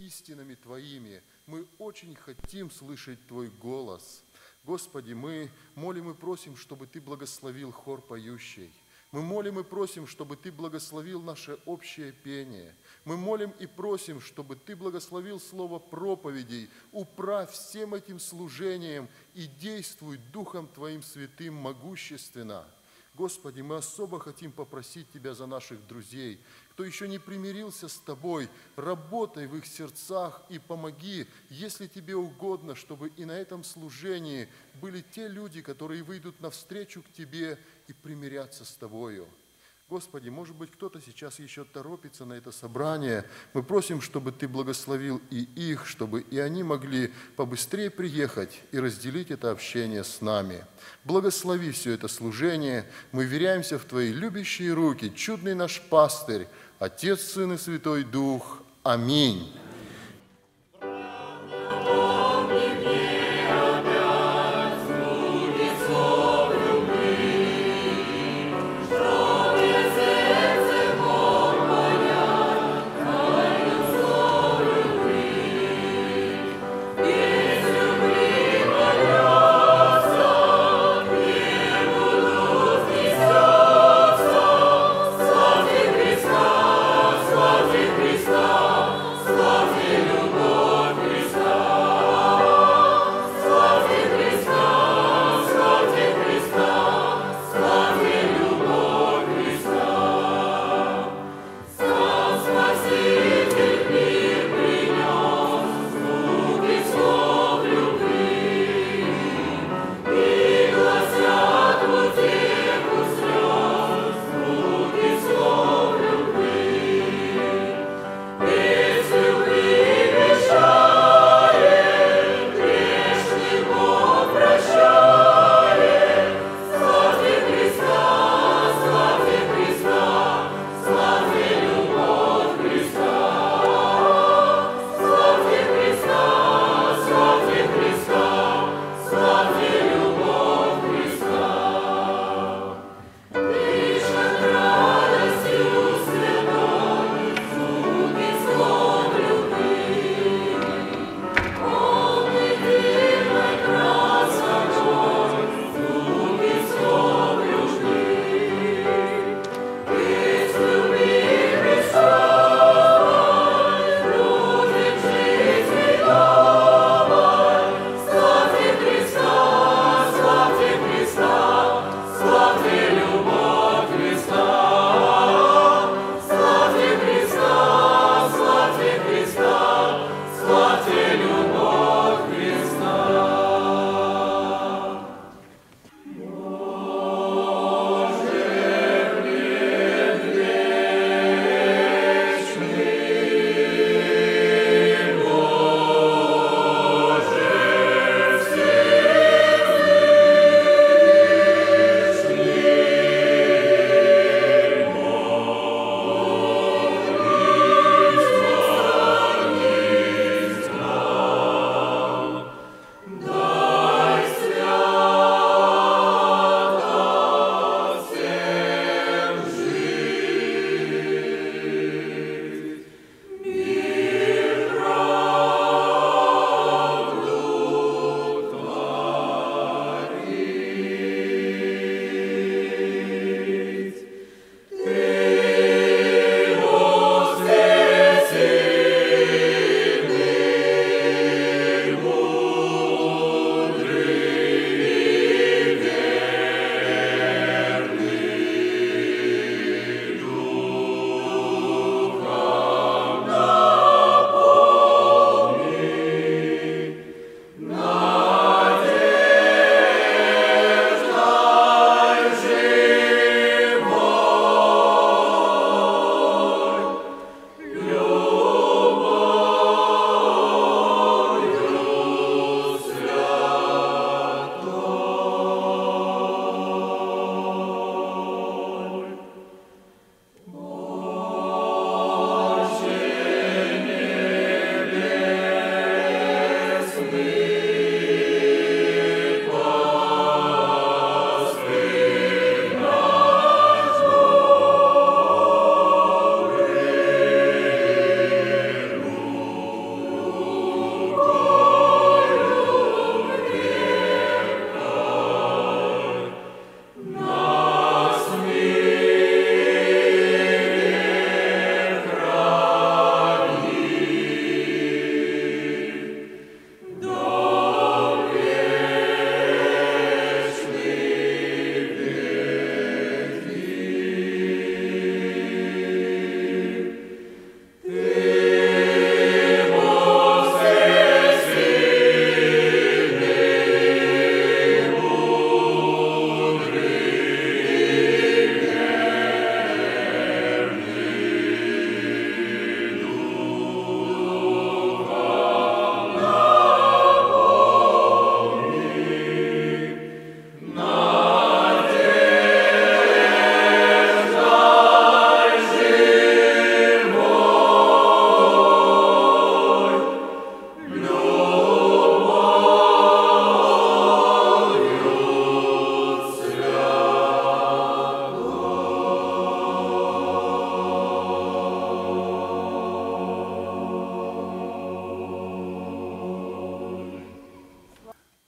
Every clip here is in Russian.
истинами Твоими. Мы очень хотим слышать Твой голос. Господи, мы молим и просим, чтобы Ты благословил хор поющий. Мы молим и просим, чтобы Ты благословил наше общее пение. Мы молим и просим, чтобы Ты благословил слово проповедей. Управь всем этим служением и действуй Духом Твоим Святым могущественно. Господи, мы особо хотим попросить Тебя за наших друзей, кто еще не примирился с Тобой, работай в их сердцах и помоги, если Тебе угодно, чтобы и на этом служении были те люди, которые выйдут навстречу к Тебе и примирятся с Тобою. Господи, может быть, кто-то сейчас еще торопится на это собрание. Мы просим, чтобы Ты благословил и их, чтобы и они могли побыстрее приехать и разделить это общение с нами. Благослови все это служение. Мы веряемся в Твои любящие руки, чудный наш пастырь, Отец, Сын и Святой Дух. Аминь. Слава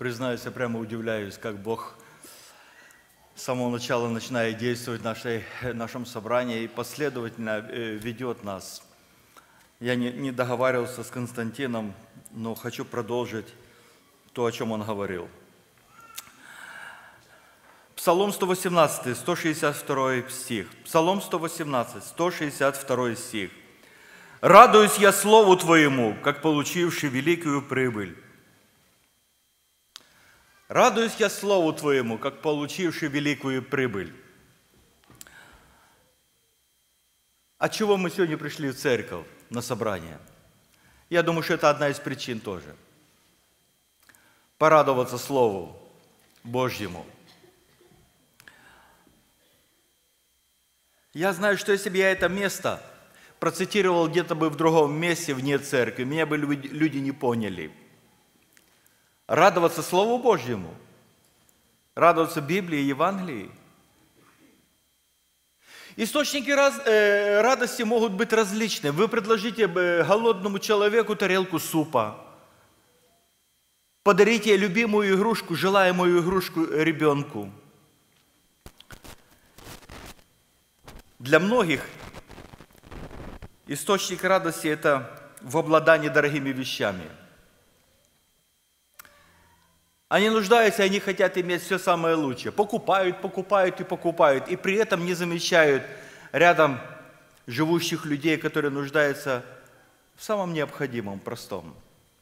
Признаюсь, я прямо удивляюсь, как Бог с самого начала начинает действовать в нашем собрании и последовательно ведет нас. Я не договаривался с Константином, но хочу продолжить то, о чем он говорил. Псалом 118, 162 стих. Псалом 118, 162 стих. «Радуюсь я слову Твоему, как получивший великую прибыль». Радуюсь я слову Твоему, как получивший великую прибыль. От чего мы сегодня пришли в церковь на собрание? Я думаю, что это одна из причин тоже. Порадоваться Слову Божьему. Я знаю, что если бы я это место процитировал где-то бы в другом месте, вне церкви, меня бы люди не поняли. Радоваться Слову Божьему, радоваться Библии и Евангелии. Источники радости могут быть различны. Вы предложите голодному человеку тарелку супа, подарите любимую игрушку, желаемую игрушку ребенку. Для многих источник радости – это в обладании дорогими вещами. Они нуждаются, они хотят иметь все самое лучшее. Покупают, покупают и покупают. И при этом не замечают рядом живущих людей, которые нуждаются в самом необходимом, простом.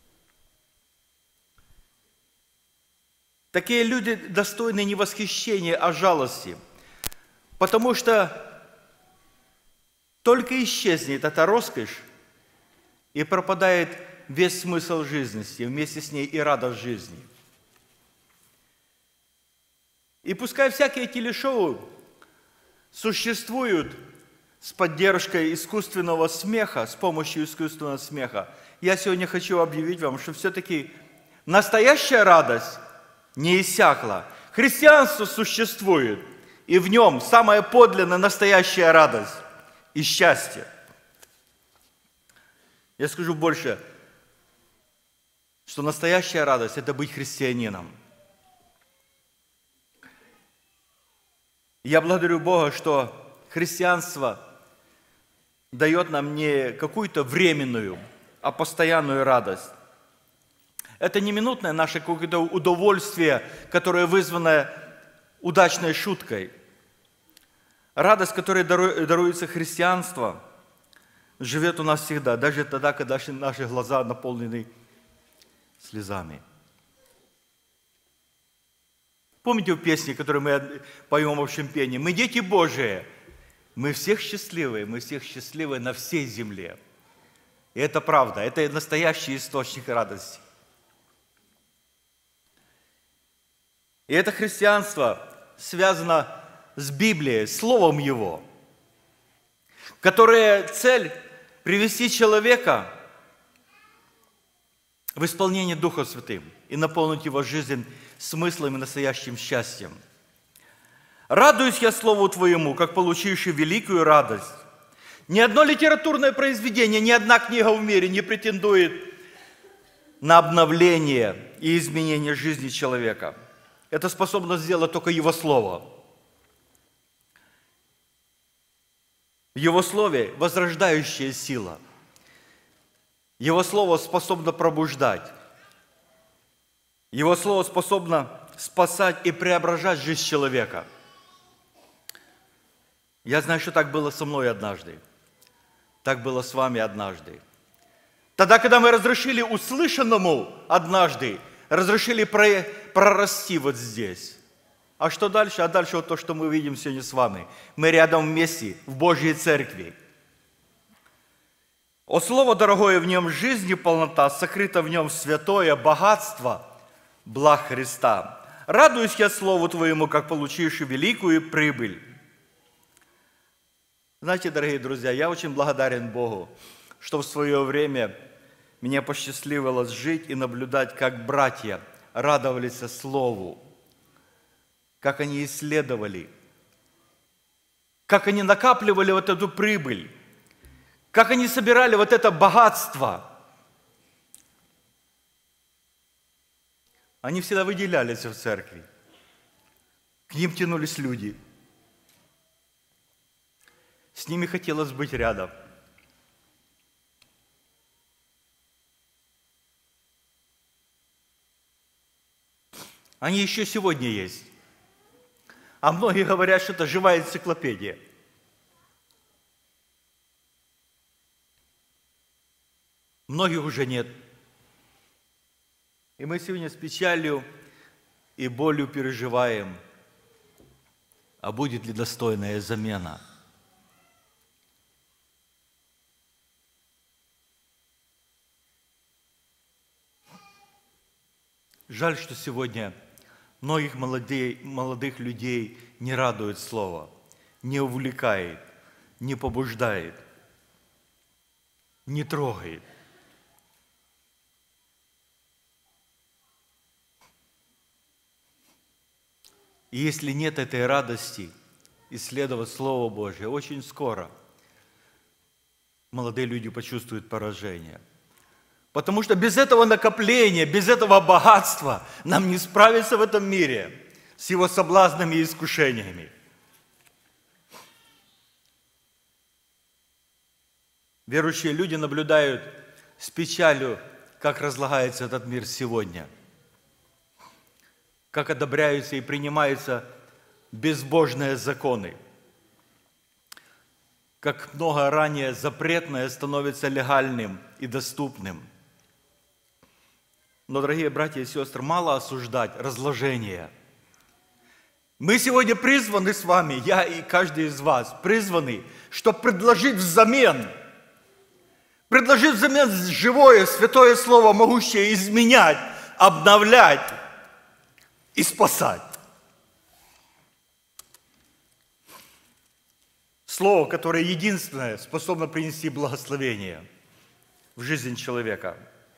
Такие люди достойны не восхищения, а жалости. Потому что только исчезнет эта роскошь, и пропадает весь смысл жизни, вместе с ней и радость жизни. И пускай всякие телешоу существуют с поддержкой искусственного смеха, с помощью искусственного смеха, я сегодня хочу объявить вам, что все-таки настоящая радость не иссякла. Христианство существует, и в нем самая подлинная настоящая радость и счастье. Я скажу больше, что настоящая радость – это быть христианином. Я благодарю Бога, что христианство дает нам не какую-то временную, а постоянную радость. Это не минутное наше какое-то удовольствие, которое вызвано удачной шуткой. Радость, которая даруется христианству, живет у нас всегда, даже тогда, когда наши глаза наполнены слезами. Помните в песне, которую мы поем в общем пении? «Мы дети Божии, мы всех счастливы на всей земле». И это правда, это настоящий источник радости. И это христианство связано с Библией, Словом Его, которое цель привести человека в исполнение Духа Святым и наполнить его жизнь смыслом и настоящим счастьем. «Радуюсь я Слову Твоему, как получивший великую радость». Ни одно литературное произведение, ни одна книга в мире не претендует на обновление и изменение жизни человека. Это способно сделать только Его Слово. В Его Слове возрождающая сила. Его Слово способно пробуждать. Его Слово способно спасать и преображать жизнь человека. Я знаю, что так было со мной однажды. Так было с вами однажды. Тогда, когда мы разрешили услышанному однажды, разрешили прорасти вот здесь. А что дальше? А дальше вот то, что мы видим сегодня с вами. Мы рядом вместе, в Божьей Церкви. «О Слово дорогое, в нем жизнь и полнота, сокрыто в нем святое богатство благ Христа. Радуюсь я Слову Твоему, как получивший великую прибыль». Знаете, дорогие друзья, я очень благодарен Богу, что в свое время мне посчастливилось жить и наблюдать, как братья радовались Слову, как они исследовали, как они накапливали вот эту прибыль, как они собирали вот это богатство. Они всегда выделялись в церкви. К ним тянулись люди. С ними хотелось быть рядом. Они еще сегодня есть. А многие говорят, что это живая энциклопедия. Многих уже нет. И мы сегодня с печалью и болью переживаем, а будет ли достойная замена. Жаль, что сегодня многих молодых людей не радует Слово, не увлекает, не побуждает, не трогает. И если нет этой радости исследовать Слово Божье, очень скоро молодые люди почувствуют поражение. Потому что без этого накопления, без этого богатства нам не справиться в этом мире с его соблазнами и искушениями. Верующие люди наблюдают с печалью, как разлагается этот мир сегодня, как одобряются и принимаются безбожные законы, как много ранее запретное становится легальным и доступным. Но, дорогие братья и сестры, мало осуждать разложение. Мы сегодня призваны с вами, я и каждый из вас, призваны, чтобы предложить взамен живое, святое Слово, могущее изменять, обновлять и спасать. Слово, которое единственное способно принести благословение в жизнь человека.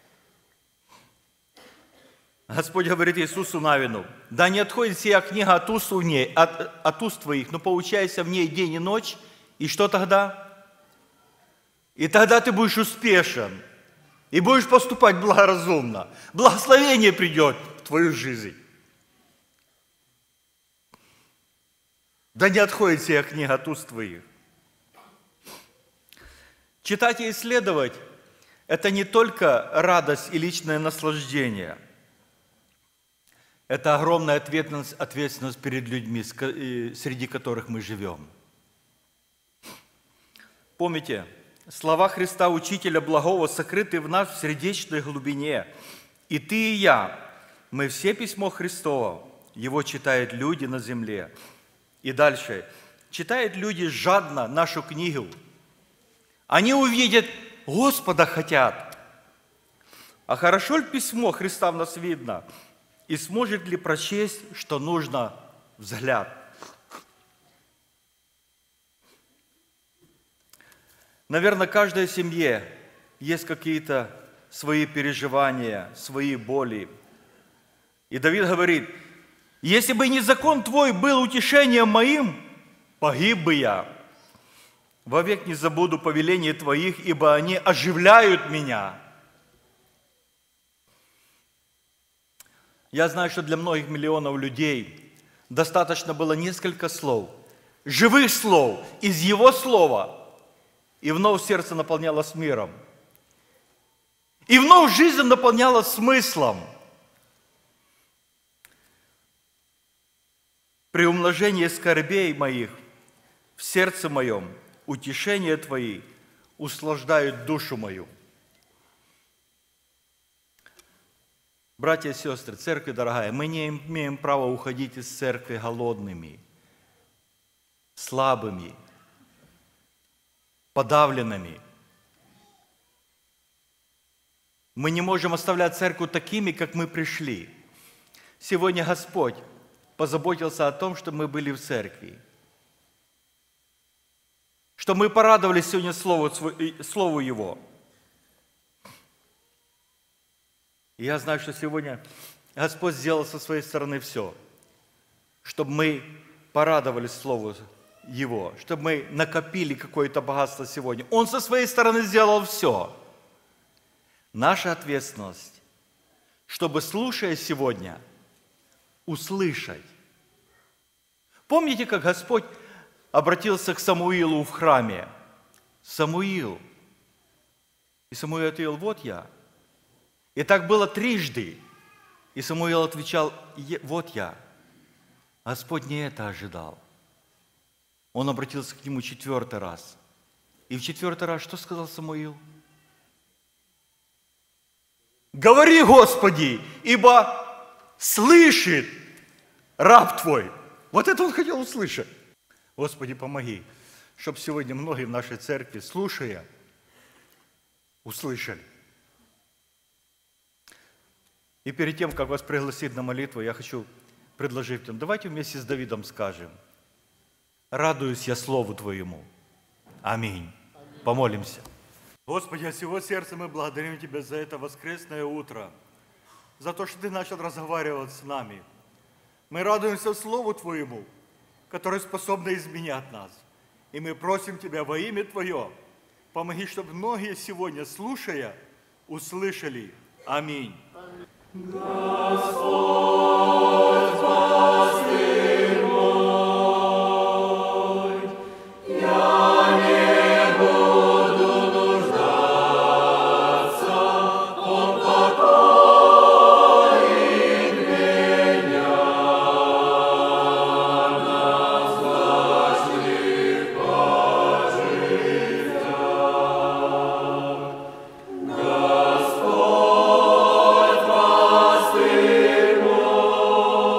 Господь говорит Иисусу Навину: «Да не отходит сия книга от уст твоих, но поучайся в ней день и ночь». И что тогда? И тогда ты будешь успешен, и будешь поступать благоразумно. Благословение придет в твою жизнь. Да не отходит сия книга от уст твоих. Читать и исследовать – это не только радость и личное наслаждение. Это огромная ответственность перед людьми, среди которых мы живем. Помните, слова Христа, Учителя Благого, сокрыты в нас в сердечной глубине. И ты, и я, мы все письмо Христово, его читают люди на земле. И дальше. Читают люди жадно нашу книгу. Они увидят, Господа хотят. А хорошо ли письмо Христа в нас видно? И сможет ли прочесть, что нужно, взгляд? Наверное, в каждой семье есть какие-то свои переживания, свои боли. И Давид говорит: «Если бы не закон Твой был утешением моим, погиб бы я. Вовек не забуду повеления Твоих, ибо они оживляют меня». Я знаю, что для многих миллионов людей достаточно было несколько слов, живых слов из Его Слова, и вновь сердце наполнялось миром. И вновь жизнь наполнялась смыслом. При умножении скорбей моих в сердце моем утешения Твои услаждают душу мою. Братья и сестры, церковь дорогая, мы не имеем права уходить из церкви голодными, слабыми, подавленными. Мы не можем оставлять церковь такими, как мы пришли. Сегодня Господь позаботился о том, чтобы мы были в церкви. Что мы порадовались сегодня Слову Его. И я знаю, что сегодня Господь сделал со своей стороны все, чтобы мы порадовались Слову Его, чтобы мы накопили какое-то богатство сегодня. Он со своей стороны сделал все. Наша ответственность, чтобы, слушая сегодня, услышать. Помните, как Господь обратился к Самуилу в храме? Самуил. И Самуил ответил: вот я. И так было трижды. И Самуил отвечал: вот я. Господь не это ожидал. Он обратился к нему 4-й раз. И в 4-й раз что сказал Самуил? Говори, Господи, ибо слышит раб Твой. Вот это он хотел услышать. Господи, помоги, чтобы сегодня многие в нашей церкви, слушая, услышали. И перед тем, как вас пригласить на молитву, я хочу предложить вам, давайте вместе с Давидом скажем: радуюсь я Слову Твоему. Аминь. Помолимся. Господи, от всего сердца мы благодарим Тебя за это воскресное утро, за то, что Ты начал разговаривать с нами. Мы радуемся Слову Твоему, которое способно изменять нас. И мы просим Тебя во имя Твое, помоги, чтобы многие сегодня, слушая, услышали. Аминь. Господь, пастырь мой, я не буду нуждаться, Он покоит меня на злачных пожитях. Господь, пастырь мой,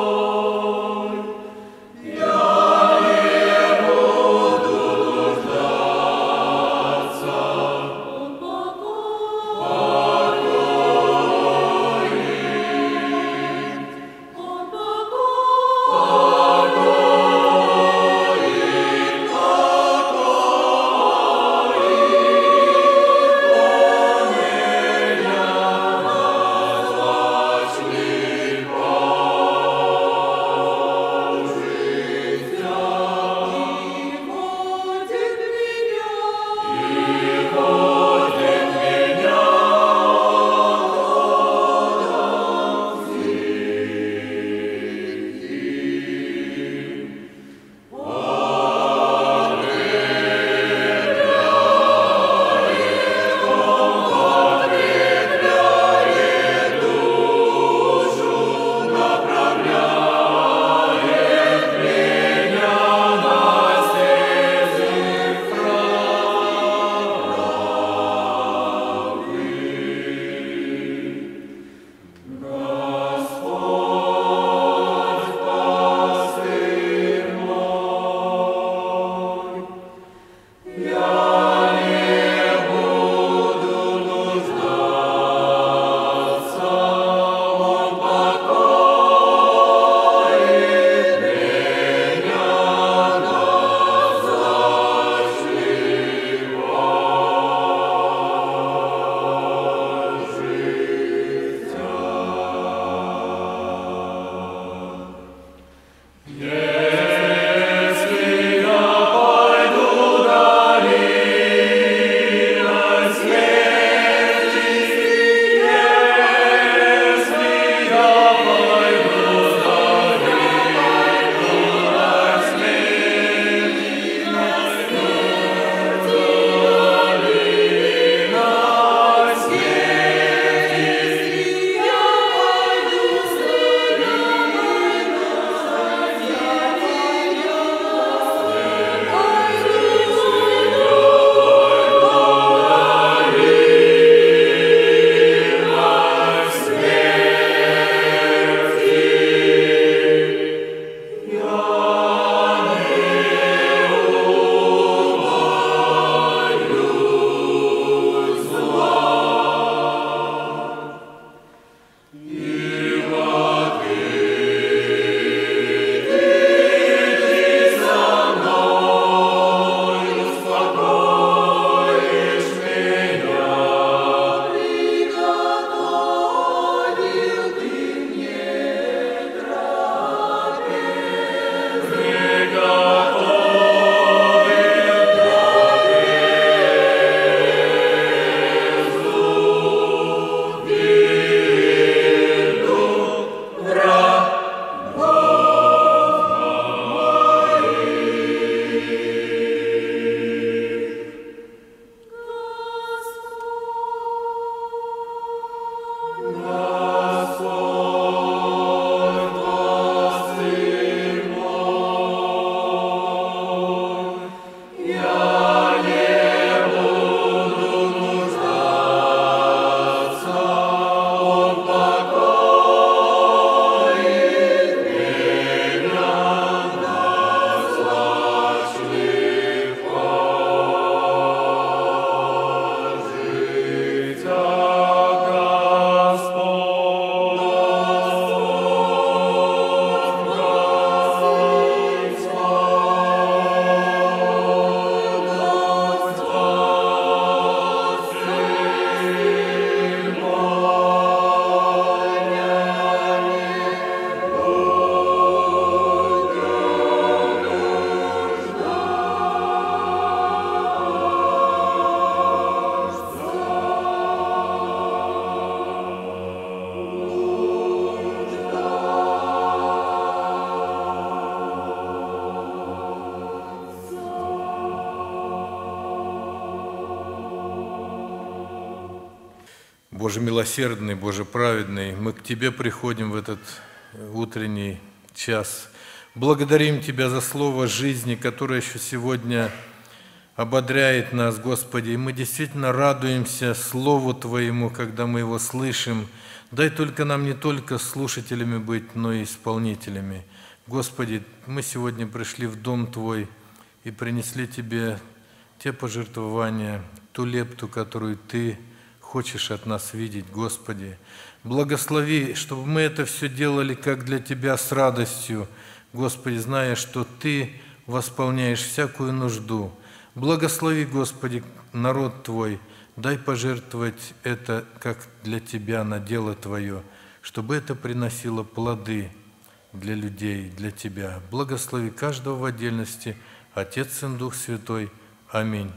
Боже милосердный, Боже праведный, мы к Тебе приходим в этот утренний час. Благодарим Тебя за слово жизни, которое еще сегодня ободряет нас, Господи. И мы действительно радуемся Слову Твоему, когда мы его слышим. Дай только нам не только слушателями быть, но и исполнителями. Господи, мы сегодня пришли в Дом Твой и принесли Тебе те пожертвования, ту лепту, которую Ты хочешь от нас видеть, Господи. Благослови, чтобы мы это все делали как для Тебя с радостью, Господи, зная, что Ты восполняешь всякую нужду. Благослови, Господи, народ Твой, дай пожертвовать это как для Тебя на дело Твое, чтобы это приносило плоды для людей, для Тебя. Благослови каждого в отдельности, Отец, Сын, Дух Святой. Аминь.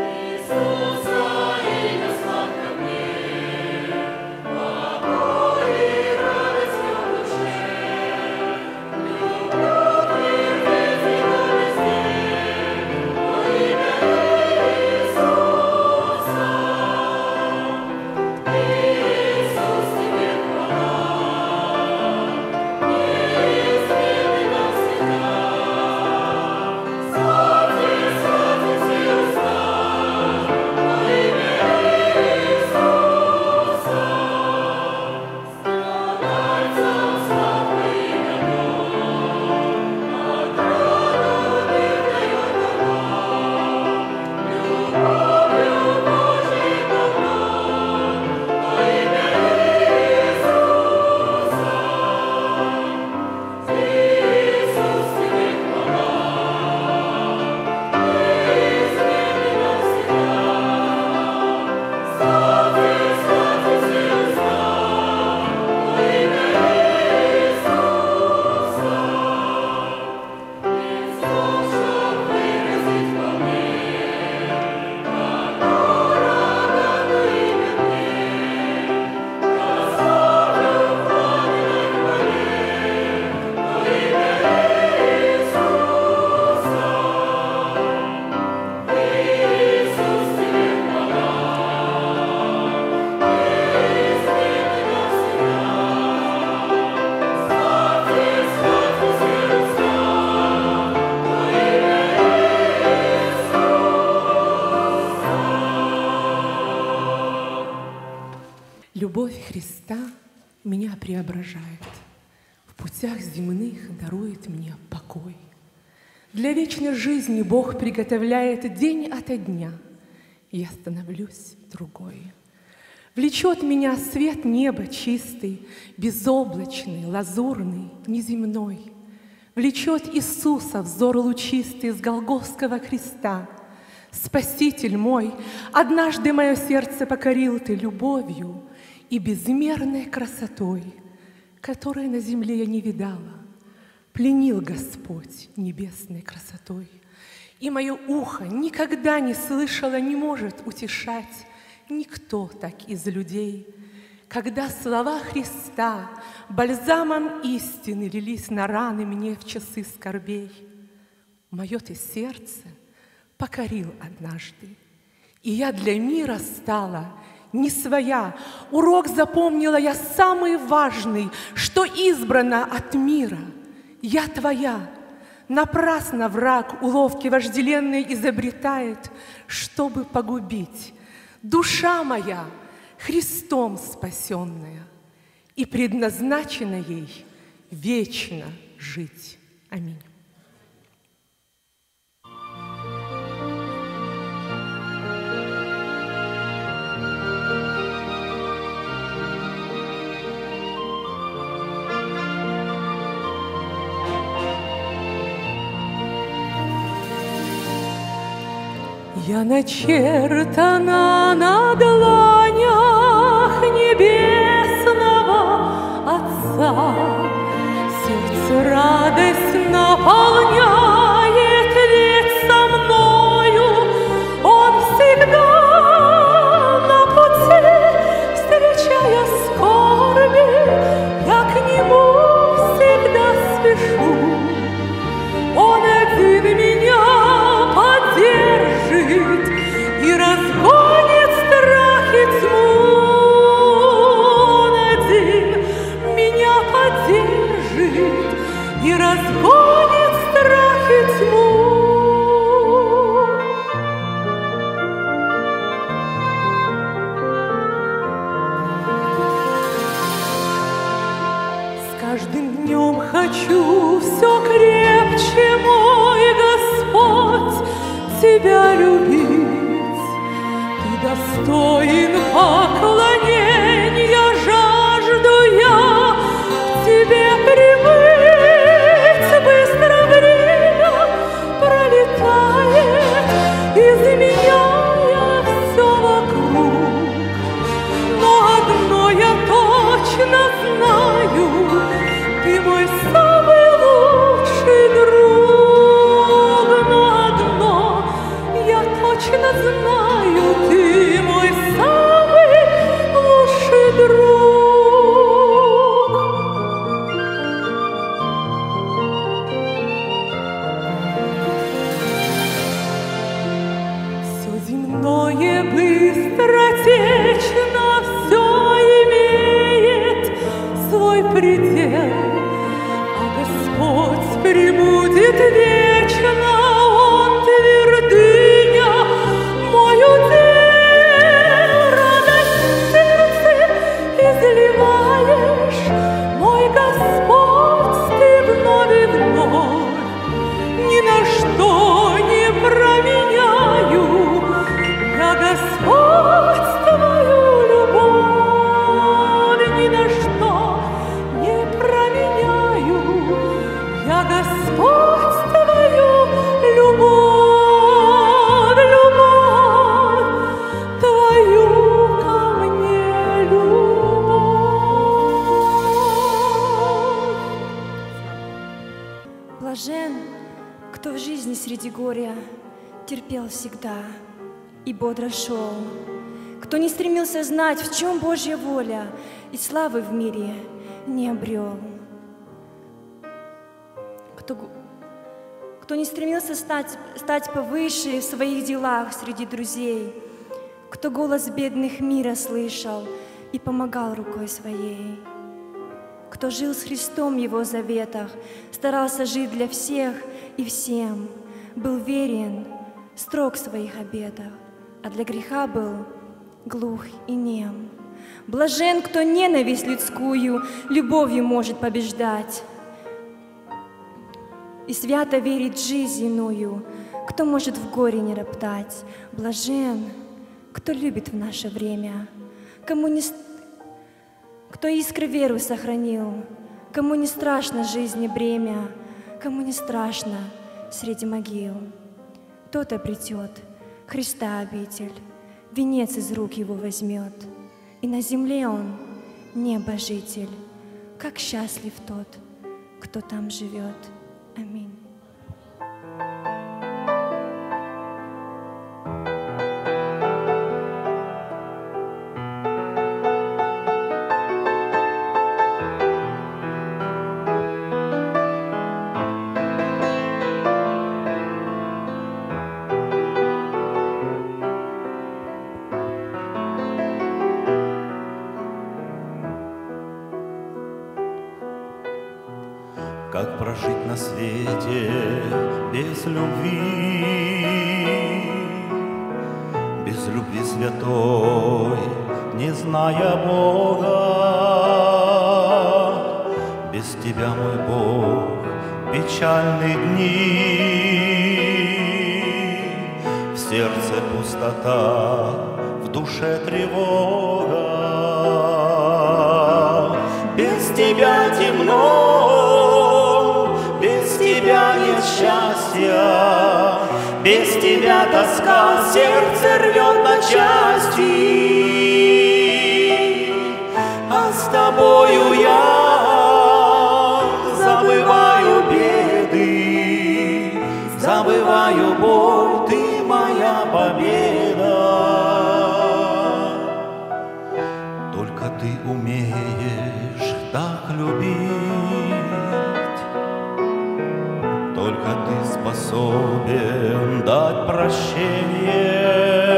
Любовь Христа меня преображает, в путях земных дарует мне покой. Для вечной жизни Бог приготовляет день ото дня, я становлюсь другой. Влечет меня свет неба чистый, безоблачный, лазурный, неземной. Влечет Иисуса взор лучистый с Голгофского креста. Спаситель мой, однажды мое сердце покорил Ты любовью и безмерной красотой, которой на земле я не видала. Пленил Господь небесной красотой, и мое ухо никогда не слышало, не может утешать никто так из людей, когда слова Христа бальзамом истины лились на раны мне в часы скорбей. Мое Ты сердце покорил однажды, и я для мира стала не своя. Урок запомнила я самый важный, что избрана от мира. Я Твоя. Напрасно враг уловки вожделенные изобретает, чтобы погубить. Душа моя Христом спасенная, и предназначена ей вечно жить. Аминь. Я начертана на дланях небесного Отца. Сердце радость наполняет, ведь со мною Он всегда на пути, встречая скорби, я к Нему всегда спешу. Он один меня поддержит и разгонит страх и тьму. хочу все крепче, мой Господь, Тебя любить. Ты достоин поклонения, жажду я к Тебе прибыть. Быстро время пролетает, изменяя все вокруг. Но одно я точно знаю, Ты мой самый лучший друг. Но одно я точно знаю, Ты мой самый лучший друг. Все земное быстротечно, все имеет свой предел, а Господь пребудет вечно, Он твердыня, мой удел. Радость в сердце изливаешь, мой Господь, Ты вновь и вновь. Ни на что не променяю я, Господь, Твою любовь. Ни на что не променяю я, Господь, Твою любовь, любовь Твою ко мне, любовь. Блажен, кто в жизни среди горя терпел всегда и бодро шел, кто не стремился знать, в чем Божья воля, и славы в мире не обрел. Кто не стремился стать повыше в своих делах среди друзей, кто голос бедных мира слышал и помогал рукой своей, кто жил с Христом в Его заветах, старался жить для всех и всем, был верен, строг в своих обетах, а для греха был глух и нем. Блажен, кто ненависть людскую любовью может побеждать и свято верит в жизнь иную, кто может в горе не роптать. Блажен, кто любит в наше время, кто искры веру сохранил, кому не страшно жизни бремя, кому не страшно среди могил. Тот обретет Христа обитель, венец из рук Его возьмет, и на земле он небожитель. Как счастлив тот, кто там живет. Аминь. Как прожить на свете без любви, без любви святой, не зная Бога? Без Тебя, мой Бог, печальные дни, в сердце пустота, в душе тревога. Без Тебя темно, без Тебя нет счастья, без Тебя тоска сердце рвет на части. А с Тобою я забываю беды, забываю боль, Ты моя победа. Только Ты умеешь так любить, только Ты способен дать прощение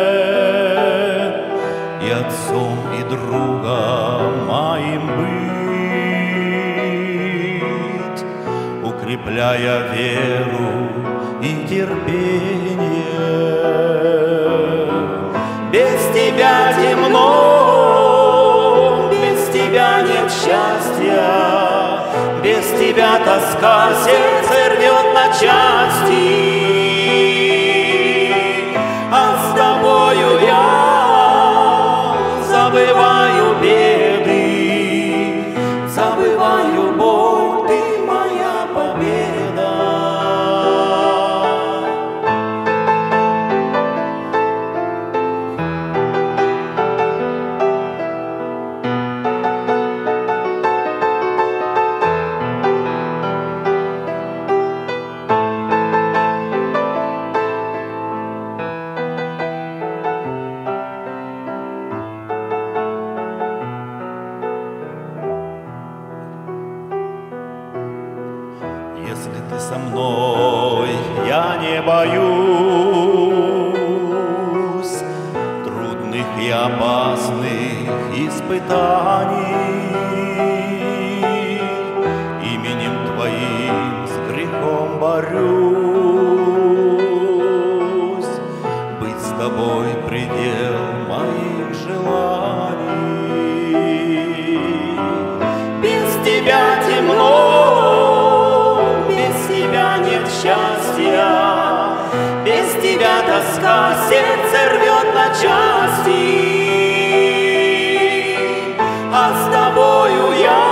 и отцом, и другом моим быть, укрепляя веру и терпение. Без Тебя темно, без Тебя нет счастья, без тебя тоска сердце рвет на части. А с тобою я забываю беды, забываю боль, ты моя победа. Если ты со мной, я не боюсь трудных и опасных испытаний. Именем Твоим с грехом борюсь, быть с Тобой предел моих желаний. Без Тебя темно, нет счастья, без тебя тоска сердце рвет на части. А с тобою я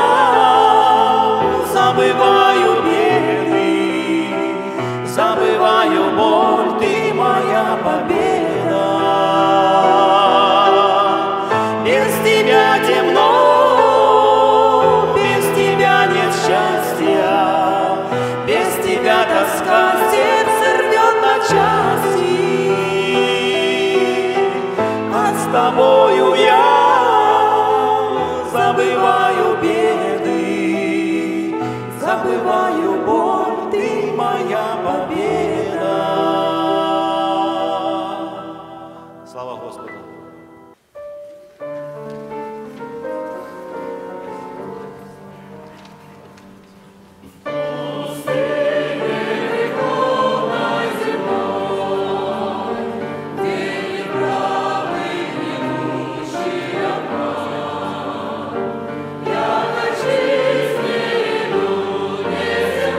забываю беды, забываю боль, ты моя победа. Без тебя темно, без тебя нет счастья, без тебя тоска сердце рвет на части. А с тобою я забываю беды, забываю боль, ты моя победа. Слава Господу! Я на чистину не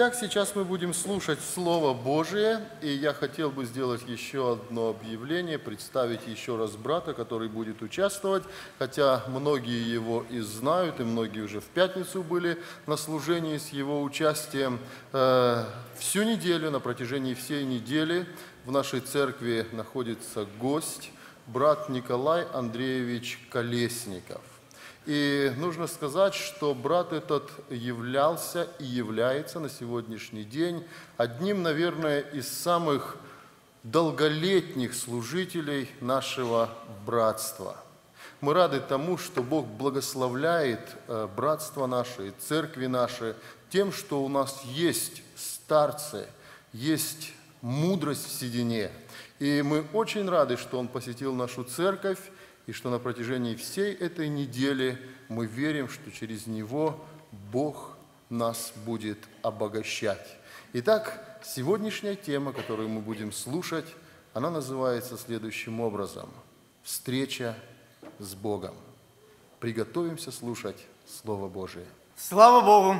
Итак, сейчас мы будем слушать Слово Божие, и я хотел бы сделать еще одно объявление, представить еще раз брата, который будет участвовать, хотя многие его и знают, и многие уже в пятницу были на служении с его участием. Всю неделю, на протяжении всей недели в нашей церкви находится гость, брат Николай Андреевич Колесников. И нужно сказать, что брат этот являлся и является на сегодняшний день одним, наверное, из самых долголетних служителей нашего братства. Мы рады тому, что Бог благословляет братство наше и церкви наши тем, что у нас есть старцы, есть мудрость в седине. И мы очень рады, что он посетил нашу церковь, и что на протяжении всей этой недели мы верим, что через него Бог нас будет обогащать. Итак, сегодняшняя тема, которую мы будем слушать, она называется следующим образом: «Встреча с Богом». Приготовимся слушать Слово Божие. Слава Богу!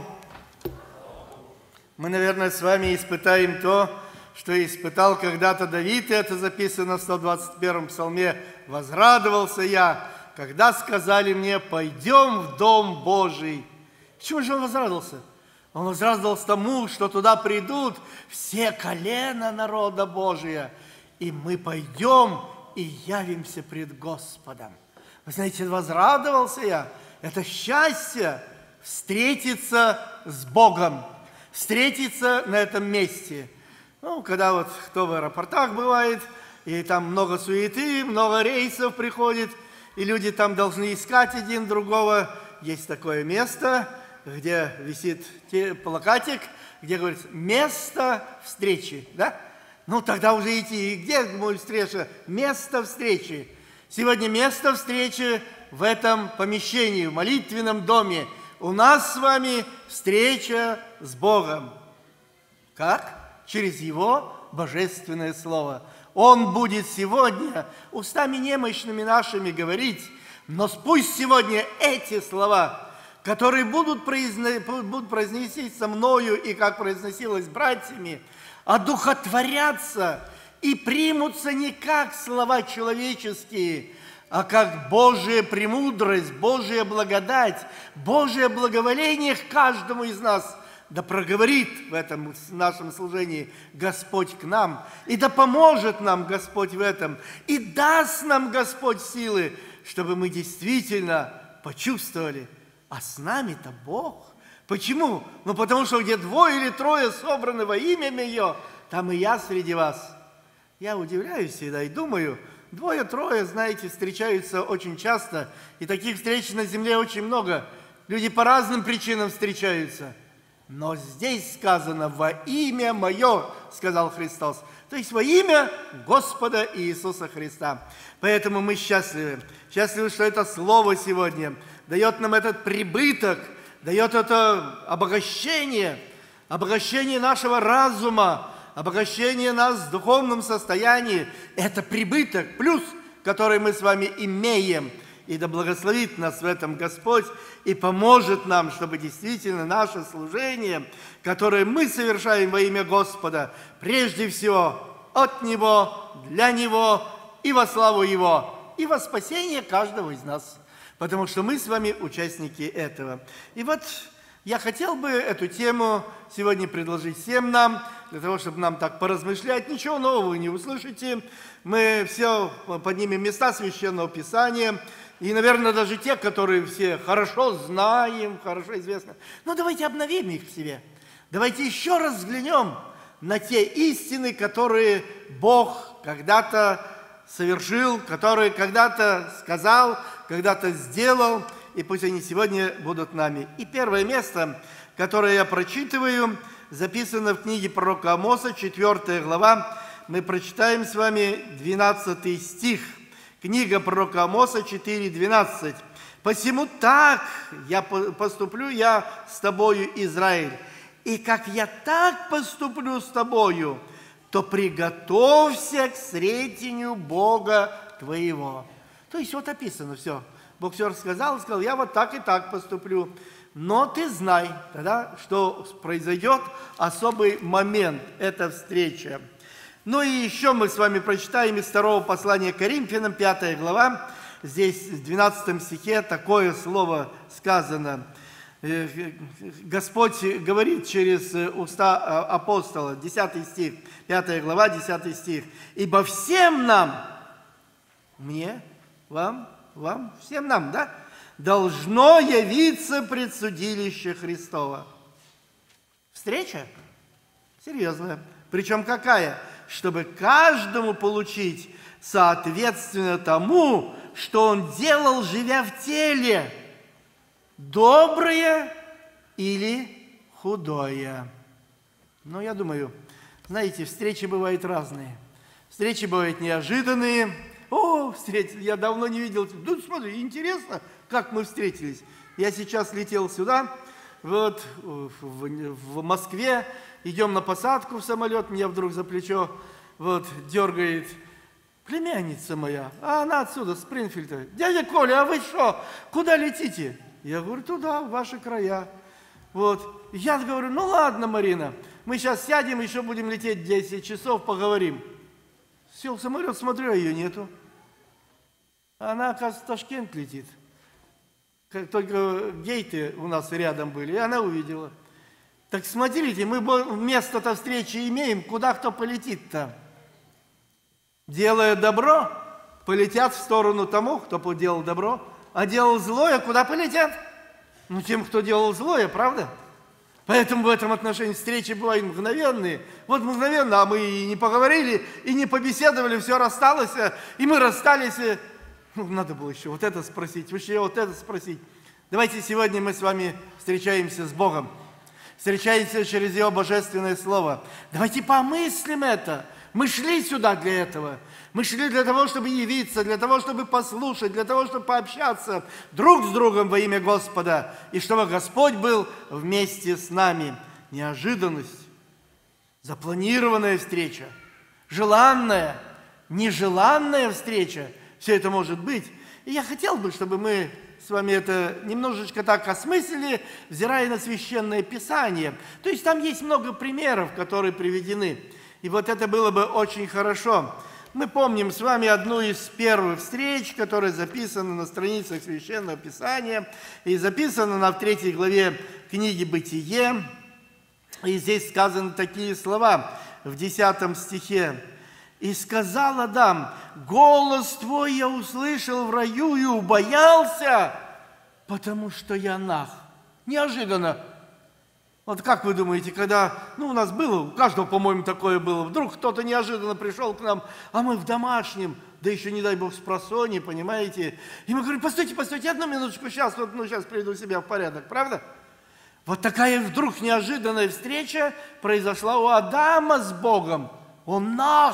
Мы, наверное, с вами испытаем то, что испытал когда-то Давид, и это записано в 121-м псалме: «Возрадовался я, когда сказали мне: пойдем в Дом Божий». Почему же он возрадовался? Он возрадовался тому, что туда придут все колена народа Божия, и мы пойдем и явимся пред Господом. Вы знаете, возрадовался я. Это счастье встретиться с Богом, встретиться на этом месте. Ну, когда вот кто в аэропортах бывает, и там много суеты, много рейсов приходит, и люди там должны искать один другого. Есть такое место, где висит плакатик, где говорится «место встречи». Да? Ну, тогда уже идти. И где мой встреча? Место встречи. Сегодня место встречи в этом помещении, в молитвенном доме. У нас с вами встреча с Богом. Как? Через Его Божественное Слово. Он будет сегодня устами немощными нашими говорить, но пусть сегодня эти слова, которые будут произноситься мною и как произносилось братьями, одухотворятся и примутся не как слова человеческие, а как Божья премудрость, Божья благодать, Божье благоволение к каждому из нас. Да проговорит в этом нашем служении Господь к нам, и да поможет нам Господь в этом, и даст нам Господь силы, чтобы мы действительно почувствовали, а с нами-то Бог. Почему? Ну, потому что где двое или трое собраны во имя Мое, там и я среди вас. Я удивляюсь всегда и думаю, двое-трое, знаете, встречаются очень часто, и таких встреч на земле очень много. Люди по разным причинам встречаются. Но здесь сказано «во имя Мое», сказал Христос. То есть во имя Господа Иисуса Христа. Поэтому мы счастливы. Счастливы, что это Слово сегодня дает нам этот прибыток, дает это обогащение, обогащение нашего разума, обогащение нас в духовном состоянии. Это прибыток, плюс, который мы с вами имеем. И да благословит нас в этом Господь и поможет нам, чтобы действительно наше служение, которое мы совершаем во имя Господа, прежде всего от Него, для Него и во славу Его, и во спасение каждого из нас. Потому что мы с вами участники этого. И вот я хотел бы эту тему сегодня предложить всем нам, для того, чтобы нам так поразмышлять. Ничего нового вы не услышите. Мы все поднимем места Священного Писания. И, наверное, даже те, которые все хорошо знаем, хорошо известны. Но давайте обновим их в себе. Давайте еще раз взглянем на те истины, которые Бог когда-то совершил, которые когда-то сказал, когда-то сделал, и пусть они сегодня будут нами. И первое место, которое я прочитываю, записано в книге пророка Амоса, 4 глава. Мы прочитаем с вами 12 стих. Книга пророка Амоса 4:12. «Посему так поступлю я с тобою, Израиль, и как я так поступлю с тобою, то приготовься к встретению Бога твоего». То есть вот описано все. Бог все рассказал, сказал, я вот так и так поступлю. Но ты знай тогда, что произойдет особый момент, эта встреча. Ну и еще мы с вами прочитаем из 2 послания к Коринфянам, 5 глава. Здесь в 12 стихе такое слово сказано. Господь говорит через уста апостола, 10 стих, 5 глава, 10 стих. «Ибо всем нам, мне, вам, всем нам, да, должно явиться предсудилище Христово». Встреча серьезная. Причем какая? Чтобы каждому получить соответственно тому, что он делал, живя в теле, доброе или худое. Но я думаю, знаете, встречи бывают разные. Встречи бывают неожиданные. О, я давно не видел. Ну, смотри, интересно, как мы встретились. Я сейчас летел сюда, вот в Москве, идем на посадку в самолет, меня вдруг за плечо вот дергает племянница моя, а она отсюда, с Спрингфилда. Дядя Коля, а вы что, куда летите? Я говорю, туда, в ваши края. Вот. Я говорю, ну ладно, Марина, мы сейчас сядем, еще будем лететь 10 часов, поговорим. Сел в самолет, смотрю, а ее нету. Она, оказывается, в Ташкент летит. Как только гейты у нас рядом были, и она увидела. Так смотрите, мы место-то встречи имеем, куда кто полетит-то? Делая добро, полетят в сторону тому, кто делал добро, а делал злое, куда полетят? Ну, тем, кто делал злое, правда? Поэтому в этом отношении встречи бывают мгновенные. Вот мгновенно, а мы и не поговорили, и не побеседовали, все рассталось, и мы расстались. Ну, надо было еще вот это спросить, вообще вот это спросить. Давайте сегодня мы с вами встречаемся с Богом. Встречаемся через Его Божественное Слово. Давайте помыслим это. Мы шли сюда для этого. Мы шли для того, чтобы явиться, для того, чтобы послушать, для того, чтобы пообщаться друг с другом во имя Господа. И чтобы Господь был вместе с нами. Неожиданность, запланированная встреча, желанная, нежеланная встреча. Все это может быть. И я хотел бы, чтобы мы с вами это немножечко так осмыслили, взирая на Священное Писание. То есть там есть много примеров, которые приведены. И вот это было бы очень хорошо. Мы помним с вами одну из первых встреч, которая записана на страницах Священного Писания. И записана она в 3 главе книги «Бытие». И здесь сказаны такие слова в 10 стихе. «И сказал Адам: голос твой я услышал в раю и убоялся, потому что я наг». Неожиданно. Вот как вы думаете, когда, у нас было, у каждого, по-моему, такое было, вдруг кто-то неожиданно пришел к нам, а мы в домашнем, да еще, не дай Бог, спросонья, понимаете? И мы говорим, постойте, одну минуточку, сейчас приведу себя в порядок, правда? Вот такая вдруг неожиданная встреча произошла у Адама с Богом. Он наг.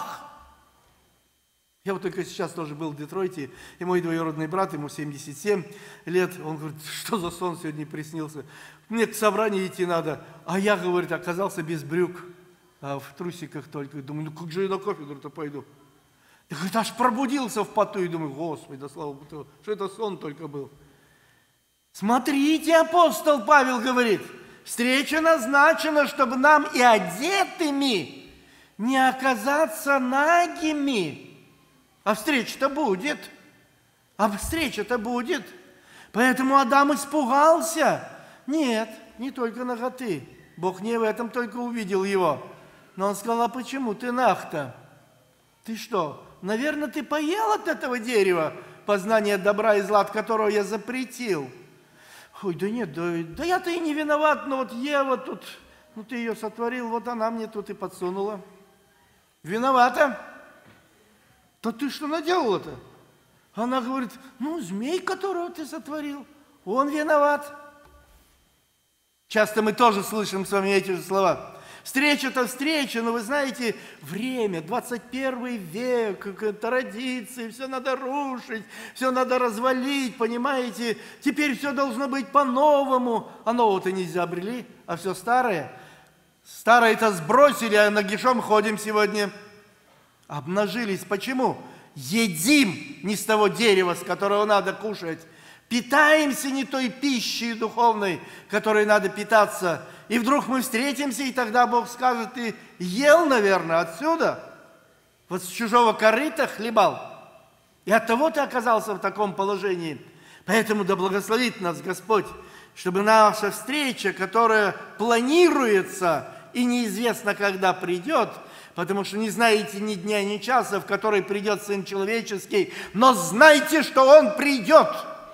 Я вот только сейчас тоже был в Детройте, и мой двоюродный брат, ему 77 лет, он говорит, что за сон сегодня приснился? Мне к собранию идти надо. А я, говорит, оказался без брюк, а в трусиках только. Думаю, как же я на кафедру-то пойду? Я, говорит, аж пробудился в поту, и думаю, Господи, да слава Богу, что это сон только был. Смотрите, апостол Павел говорит, встреча назначена, чтобы нам и одетыми не оказаться нагими. А встреча-то будет. Поэтому Адам испугался. Нет, не только наготы. Бог не в этом только увидел его. Но он сказал, а почему ты наг-то? Ты что, наверное, ты поел от этого дерева познания добра и зла, от которого я запретил? Ой, да нет, да я-то и не виноват, но вот Ева тут, ты ее сотворил, вот она мне тут и подсунула. Виновата? Да ты что наделала-то? Она говорит, змей, которого ты сотворил, он виноват. Часто мы тоже слышим с вами эти же слова. Встреча-то встреча, но вы знаете, время, 21 век, традиции, все надо рушить, все надо развалить, понимаете? Теперь все должно быть по-новому. А нового-то не изобрели, а все старое. Старое-то сбросили, а нагишом ходим сегодня. Обнажились. Почему? Едим не с того дерева, с которого надо кушать. питаемся не той пищей духовной, которой надо питаться. И вдруг мы встретимся, и тогда Бог скажет: ты ел, наверное, отсюда, вот с чужого корыта хлебал. И оттого ты оказался в таком положении. Поэтому да благословит нас Господь, чтобы наша встреча, которая планируется и неизвестно, когда придет, потому что не знаете ни дня, ни часа, в который придет Сын Человеческий, но знайте, что Он придет.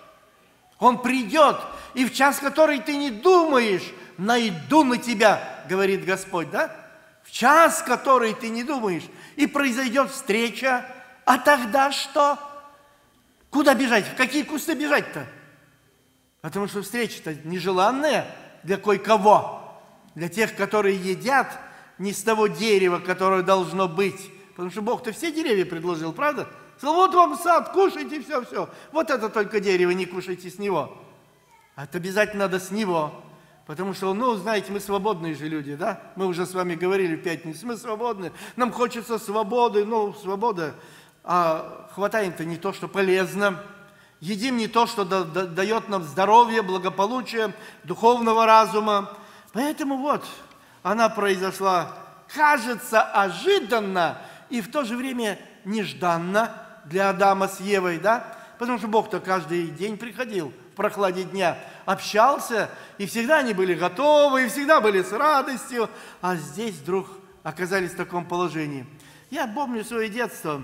Он придет, и в час, который ты не думаешь, найду на тебя, говорит Господь, да? В час, который ты не думаешь, и произойдет встреча, а тогда что? Куда бежать? В какие кусты бежать-то? Потому что встреча-то нежеланная для кое-кого, для тех, которые едят не с того дерева, которое должно быть. Потому что Бог-то все деревья предложил, правда? Сказал: вот вам сад, кушайте, все. Вот это только дерево, не кушайте с него. А это обязательно надо с него. Потому что, знаете, мы свободные же люди, да? Мы уже с вами говорили в пятницу, мы свободны. Нам хочется свободы, свобода. А хватаем-то не то, что полезно. Едим не то, что дает нам здоровье, благополучие, духовного разума. Поэтому вот, она произошла, кажется, ожиданно и в то же время нежданно для Адама с Евой, да? Потому что Бог-то каждый день приходил в прохладе дня, общался, и всегда они были готовы, и всегда были с радостью, а здесь вдруг оказались в таком положении. Я помню свое детство.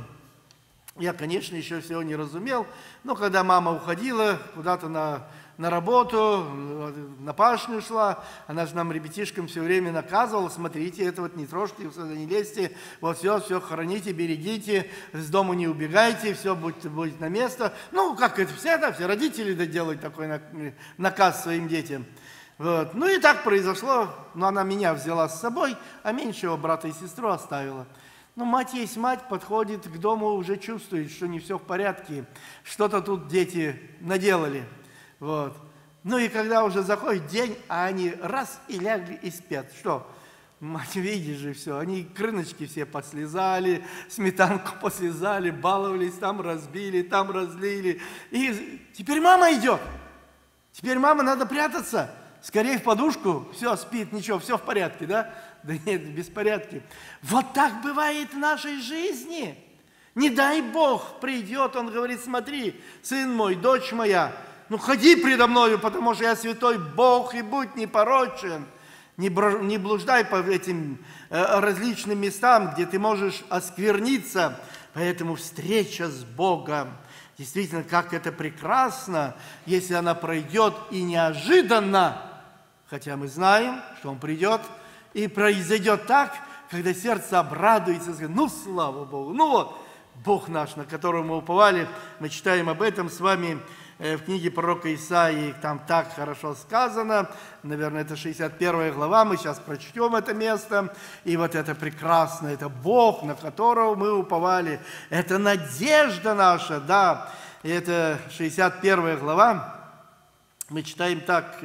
Я, конечно, еще всего не разумел, но когда мама уходила куда-то на работу, на пашню шла, она же нам, ребятишкам, все время наказывала: смотрите, это вот не трожьте, не лезьте, вот все храните, берегите, с дому не убегайте, все будет на место. Как это все родители делают такой наказ своим детям. Вот. И так произошло, но она меня взяла с собой, а меньшего брата и сестру оставила. Мать есть мать, подходит к дому, уже чувствует, что не все в порядке, что-то тут дети наделали. Вот. И когда уже заходит день, а они раз и лягли и спят. Что? Мать, видишь же все, они крыночки все послезали, сметанку послезали, баловались, там разбили, там разлили. И теперь мама идет. Теперь мама, надо прятаться. Скорее в подушку, все, спит, ничего, все в порядке, да? Да нет, в беспорядке. Вот так бывает в нашей жизни. Не дай Бог придет, Он говорит: смотри, сын мой, дочь моя, ходи предо мною, потому что я святой Бог, и будь непорочен. Не блуждай по этим различным местам, где ты можешь оскверниться. Поэтому встреча с Богом, действительно, как это прекрасно, если она пройдет и неожиданно, хотя мы знаем, что Он придет, и произойдет так, когда сердце обрадуется, скажет: слава Богу, Бог наш, на которого мы уповали. Мы читаем об этом с вами в книге пророка Исаии, там так хорошо сказано, наверное, это 61 глава, мы сейчас прочтем это место, и вот это прекрасно, это Бог, на которого мы уповали, это надежда наша, да, и это 61 глава, мы читаем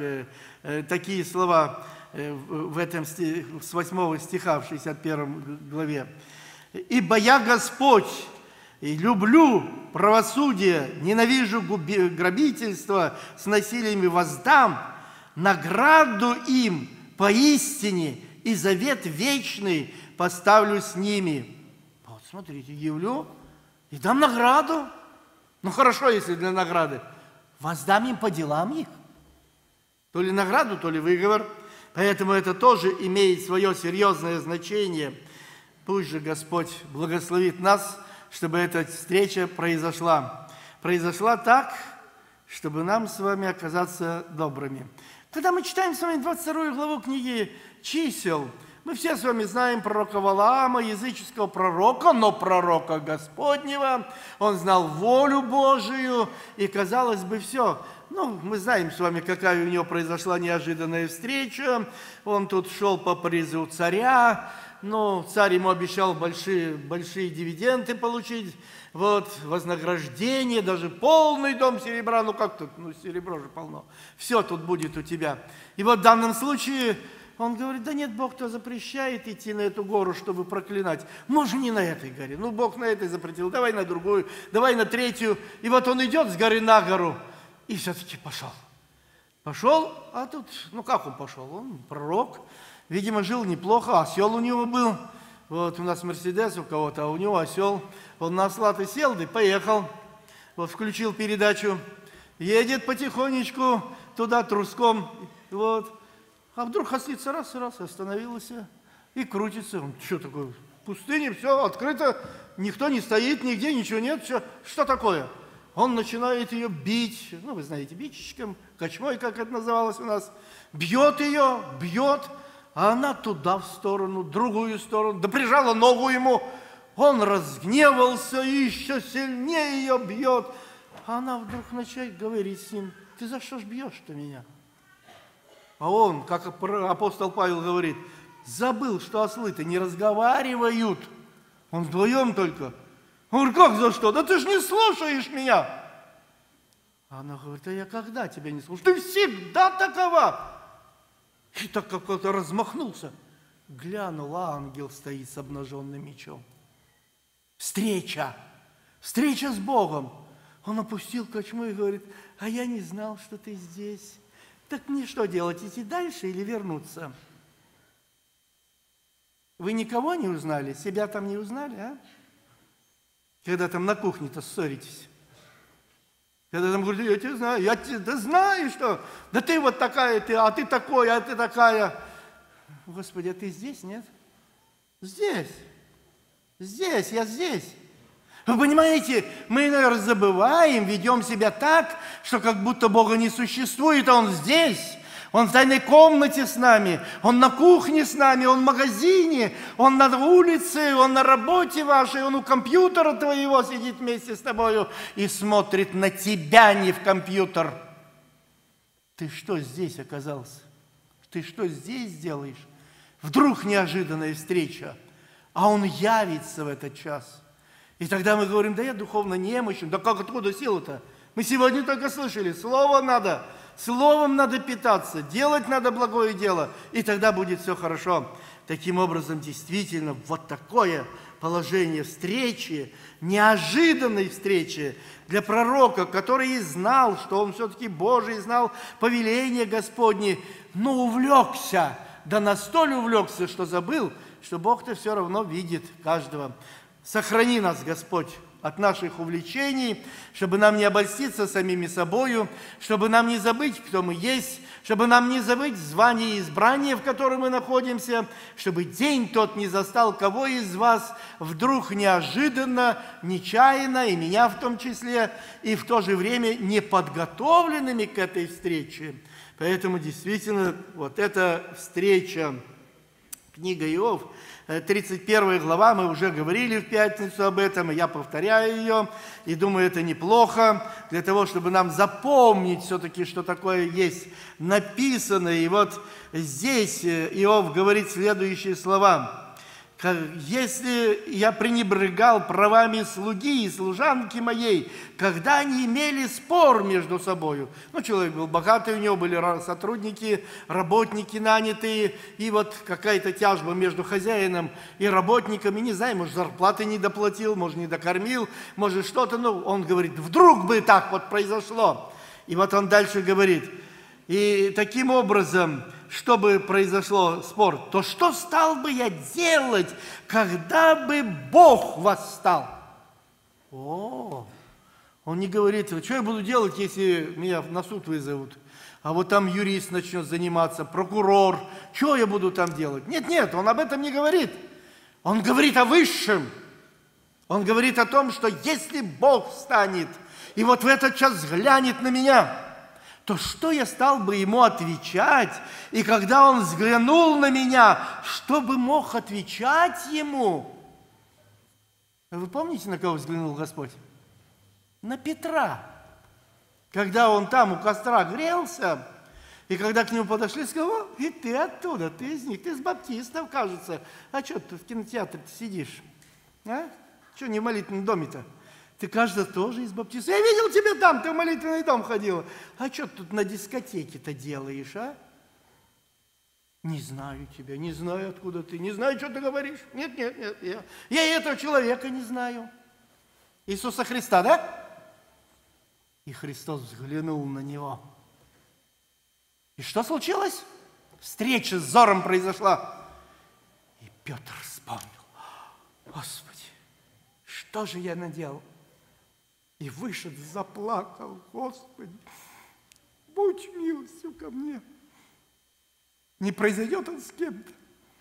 такие слова в этом, с 8 стиха в 61 главе. «Ибо я Господь, и люблю правосудие, ненавижу грабительство, с насилиями воздам, награду им поистине, и завет вечный поставлю с ними». Вот, смотрите, явлю и дам награду. Хорошо, если для награды. Воздам им по делам их. То ли награду, то ли выговор. Поэтому это тоже имеет свое серьезное значение. Пусть же Господь благословит нас, чтобы эта встреча произошла. Произошла так, чтобы нам с вами оказаться добрыми. Когда мы читаем с вами 22 главу книги «Чисел», мы все с вами знаем пророка Валаама, языческого пророка, но пророка Господнего. Он знал волю Божию, и, казалось бы, все. Мы знаем с вами, какая у него произошла неожиданная встреча. Он тут шел по призыву царя. Царь ему обещал большие дивиденды получить, вознаграждение, даже полный дом серебра. Как тут? Серебро же полно. Все тут будет у тебя. И в данном случае он говорит: да нет, Бог-то запрещает идти на эту гору, чтобы проклинать. Может, не на этой горе. Бог на этой запретил. Давай на другую, давай на третью. И он идет с горы на гору. И все-таки пошел. Пошел, а тут, ну как он пошел? Он пророк, видимо, жил неплохо, осел у него был. Вот у нас Мерседес у кого-то, а у него осел. Он на осла-то сел, да и поехал. Вот включил передачу. Едет потихонечку туда труском. Вот. А вдруг ослица раз остановилась и крутится. Он что такое? В пустыне, все открыто, никто не стоит, нигде ничего нет. Что такое? Он начинает ее бить, ну вы знаете, бичечком, кочмой, как это называлось у нас. Бьет ее, бьет, а она туда в сторону, другую сторону, да прижала ногу ему. Он разгневался и еще сильнее ее бьет. А она вдруг начинает говорить с ним: ты за что ж бьешь-то меня? А он, как апостол Павел говорит, забыл, что ослы-то не разговаривают. Он вдвоем только. Он говорит: как за что? Да ты ж не слушаешь меня. А она говорит: а я когда тебя не слушаю? Ты всегда такова. И так как-то размахнулся. Глянул, а ангел стоит с обнаженным мечом. Встреча. Встреча с Богом. Он опустил кочму и говорит: а я не знал, что ты здесь. Так мне что делать, идти дальше или вернуться? Вы никого не узнали? Себя там не узнали, а? Когда там на кухне-то ссоритесь. Когда там говорят: я тебя знаю, да знаю, что. Да ты вот такая, а ты такой, а ты такая. Господи, а ты здесь, нет? Здесь. Здесь, я здесь. Вы понимаете, мы, наверное, забываем, ведем себя так, что как будто Бога не существует, а Он здесь. Он в тайной комнате с нами, Он на кухне с нами, Он в магазине, Он на улице, Он на работе вашей, Он у компьютера твоего сидит вместе с тобою и смотрит на тебя, не в компьютер. Ты что здесь оказался? Ты что здесь делаешь? Вдруг неожиданная встреча, а Он явится в этот час. И тогда мы говорим: да я духовно немощен. Да как, откуда сила-то? Мы сегодня только слышали, словом надо питаться, делать надо благое дело, и тогда будет все хорошо. Таким образом, действительно, вот такое положение встречи, неожиданной встречи для пророка, который и знал, что он все-таки Божий, знал повеление Господне, но увлекся, да настолько увлекся, что забыл, что Бог-то все равно видит каждого. Сохрани нас, Господь, от наших увлечений, чтобы нам не обольститься самими собою, чтобы нам не забыть, кто мы есть, чтобы нам не забыть звание и избрание, в котором мы находимся, чтобы день тот не застал кого из вас вдруг неожиданно, нечаянно, и меня в том числе, и в то же время неподготовленными к этой встрече. Поэтому действительно вот эта встреча, книга Иов, 31 глава, мы уже говорили в пятницу об этом, и я повторяю ее, и думаю, это неплохо, для того, чтобы нам запомнить все-таки, что такое есть написано. И вот здесь Иов говорит следующие слова: «Если я пренебрегал правами слуги и служанки моей, когда они имели спор между собою». Ну, человек был богатый, у него были сотрудники, работники нанятые, и вот какая-то тяжба между хозяином и работниками, не знаю, может, зарплаты не доплатил, может, не докормил, может, что-то, ну, он говорит: вдруг бы так вот произошло. И вот он дальше говорит: и таким образом, чтобы произошло спор, то что стал бы я делать, когда бы Бог восстал? О, он не говорит: что я буду делать, если меня на суд вызовут, а вот там юрист начнет заниматься, прокурор, что я буду там делать? Нет, он об этом не говорит. Он говорит о высшем. Он говорит о том, что если Бог встанет и вот в этот час взглянет на меня, то что я стал бы ему отвечать? И когда он взглянул на меня, что бы мог отвечать ему? Вы помните, на кого взглянул Господь? На Петра. Когда он там у костра грелся, и когда к нему подошли, сказал: и ты оттуда, ты из них, ты с баптистов, кажется. А что ты в кинотеатре сидишь? А? Что не в молитвенном доме-то? Ты, кажется, тоже из баптистов. Я видел тебя там, ты в молитвенный дом ходила. А что ты тут на дискотеке-то делаешь, а? Не знаю тебя, не знаю, откуда ты, не знаю, что ты говоришь. Нет, я этого человека не знаю. Иисуса Христа, да? И Христос взглянул на него. И что случилось? Встреча с взором произошла. И Петр вспомнил. Господи, что же я наделал? И вышел, заплакал. Господи, будь милостью ко мне. Не произойдет он с кем-то.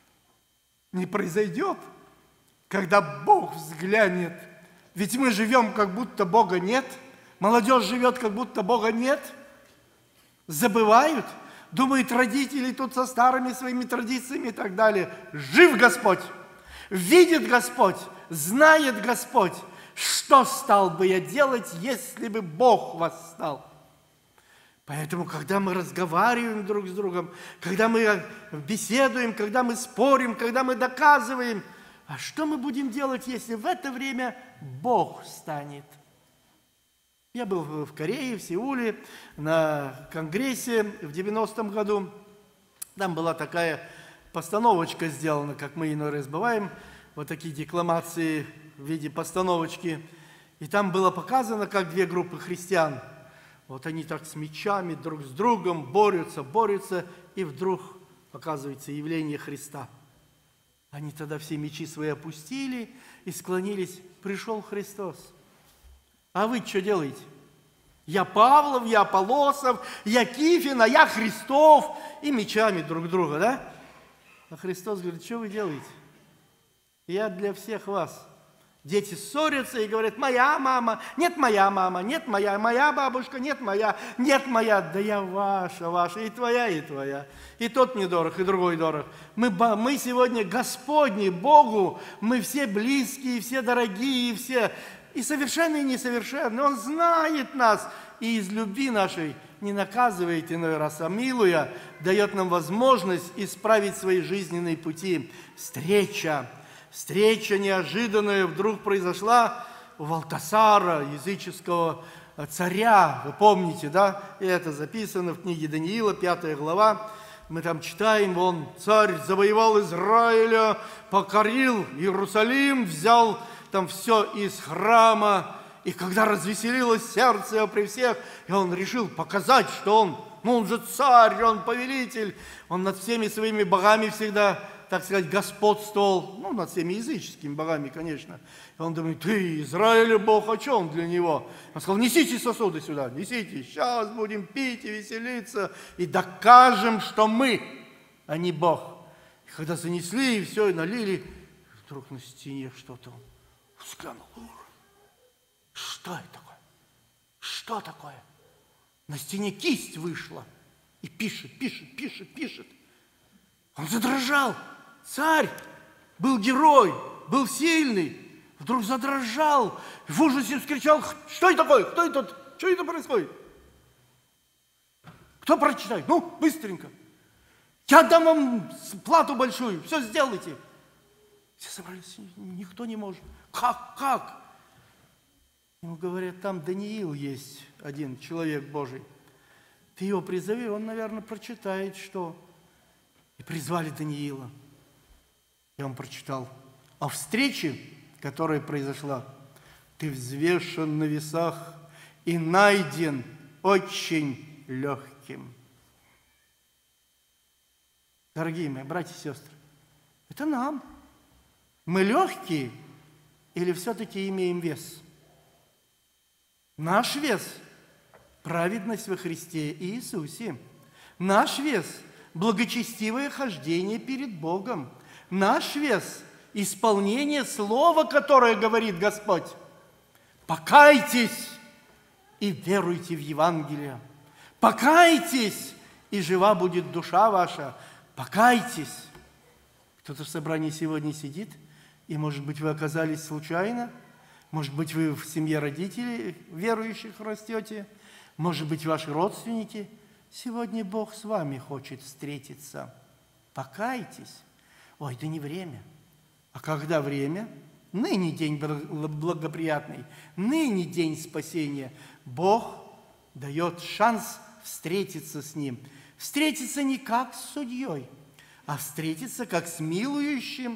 Не произойдет, когда Бог взглянет. Ведь мы живем, как будто Бога нет. Молодежь живет, как будто Бога нет. Забывают. Думают, родители тут со старыми своими традициями и так далее. Жив Господь, видит Господь, знает Господь, что стал бы я делать, если бы Бог восстал. Поэтому, когда мы разговариваем друг с другом, когда мы беседуем, когда мы спорим, когда мы доказываем, а что мы будем делать, если в это время Бог встанет? Я был в Корее, в Сеуле, на конгрессе в 90-м году. Там была такая постановочка сделана, как мы иной раз бываем, вот такие декламации в виде постановочки. И там было показано, как две группы христиан, вот они так с мечами друг с другом борются, и вдруг показывается явление Христа. Они тогда все мечи свои опустили и склонились. Пришел Христос. А вы что делаете? Я Павлов, я Аполосов, я Кифин, а я Христов. И мечами друг друга, да? А Христос говорит, что вы делаете? Я для всех вас. Дети ссорятся и говорят, моя мама, нет моя мама, нет моя бабушка, нет моя. Да я ваша, и твоя, и твоя. И тот мне дорог, и другой дорог. Мы сегодня Господни, Богу, мы все близкие, все дорогие, все и совершенные, и несовершенные. Он знает нас и из любви нашей не наказывает иной раз, а милуя, дает нам возможность исправить свои жизненные пути. Встреча неожиданная вдруг произошла у Валтасара, языческого царя. Вы помните, да? И это записано в книге Даниила, 5 глава. Мы там читаем, царь завоевал Израиля, покорил Иерусалим, взял там все из храма. И когда развеселилось сердце его при всех, и он решил показать, что он же царь, он повелитель, он над всеми своими богами всегда, так сказать, господствовал, над всеми языческими богами, конечно. И он думает, ты, Израиля Бог, а что он для него? Он сказал, несите сосуды сюда, несите, сейчас будем пить и веселиться, и докажем, что мы, а не Бог. И когда занесли, и все, и налили, вдруг на стене что-то взглянул. Что это такое? Что такое? На стене кисть вышла и пишет. Он задрожал. Царь был герой, был сильный. Вдруг задрожал, в ужасе вскричал, что это такое? Кто это? Что это происходит? Кто прочитает? Быстренько. Я дам вам плату большую, все сделайте. Все собрались, никто не может. Как? Ему говорят, там Даниил есть, один человек Божий. Ты его призови, он, наверное, прочитает, что... И призвали Даниила. И он прочитал о встрече, которая произошла. Ты взвешен на весах и найден очень легким. Дорогие мои братья и сестры, это нам. Мы легкие или все-таки имеем вес? Наш вес – праведность во Христе Иисусе. Наш вес – благочестивое хождение перед Богом. Наш вес – исполнение слова, которое говорит Господь. Покайтесь и веруйте в Евангелие. Покайтесь, и жива будет душа ваша. Покайтесь. Кто-то в собрании сегодня сидит, и, может быть, вы оказались случайно. Может быть, вы в семье родителей верующих растете. Может быть, ваши родственники. Сегодня Бог с вами хочет встретиться. Покайтесь. Ой, да не время. А когда время? Ныне день благоприятный, ныне день спасения. Бог дает шанс встретиться с Ним. Встретиться не как с судьей, а встретиться как с милующим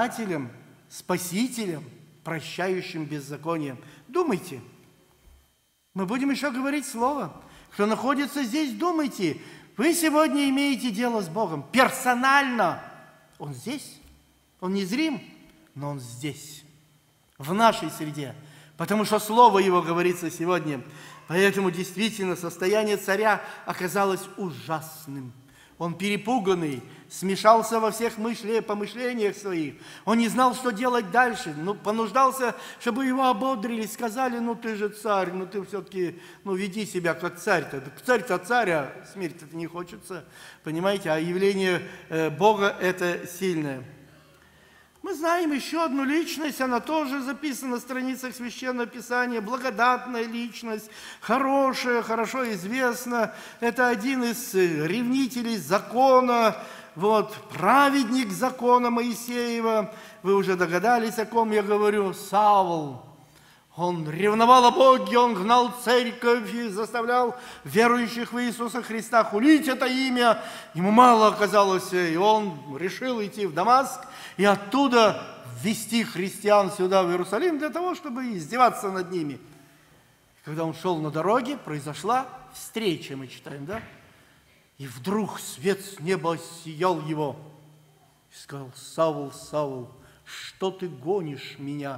Создателем, Спасителем, прощающим беззаконием. Думайте, Мы будем еще говорить слово. Кто находится здесь, думайте, вы сегодня имеете дело с Богом. Персонально. Он здесь. Он незрим, но Он здесь. В нашей среде. Потому что слово Его говорится сегодня. Поэтому действительно состояние царя оказалось ужасным. Он перепуганный, смешался во всех помышлениях своих. Он не знал, что делать дальше. Понуждался, чтобы его ободрили, сказали, ты же царь, ты все-таки, веди себя как царь-то. Царь-то царь, а смерть-то не хочется. Понимаете, а явление Бога – это сильное. Мы знаем еще одну личность, она тоже записана на страницах Священного Писания, благодатная личность, хорошая, хорошо известна. Это один из ревнителей закона, праведник закона Моисеева. Вы уже догадались, о ком я говорю, Савл. Он ревновал о Боге, он гнал церковь и заставлял верующих в Иисуса Христа хулить это имя. Ему мало оказалось, и он решил идти в Дамаск и оттуда ввести христиан сюда, в Иерусалим, для того, чтобы издеваться над ними. Когда он шел на дороге, произошла встреча, мы читаем, да? И вдруг свет с неба осиял его. И сказал: Савл, Савл, что ты гонишь меня?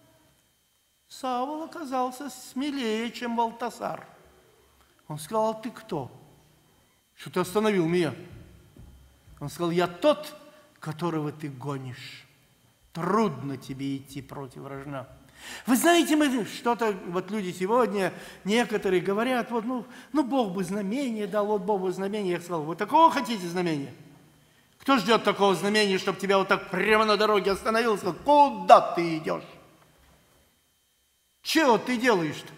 Савл оказался смелее, чем Валтасар. Он сказал: а ты кто? Что ты остановил меня? Он сказал: я тот, которого ты гонишь. Трудно тебе идти против врага. Вы знаете, мы что-то, люди сегодня, некоторые говорят, Бог бы знамение дал, Бог бы знамение. Я сказал: вы такого хотите знамения? Кто ждет такого знамения, чтобы тебя так прямо на дороге остановил и сказал: куда ты идешь? Чего ты делаешь-то?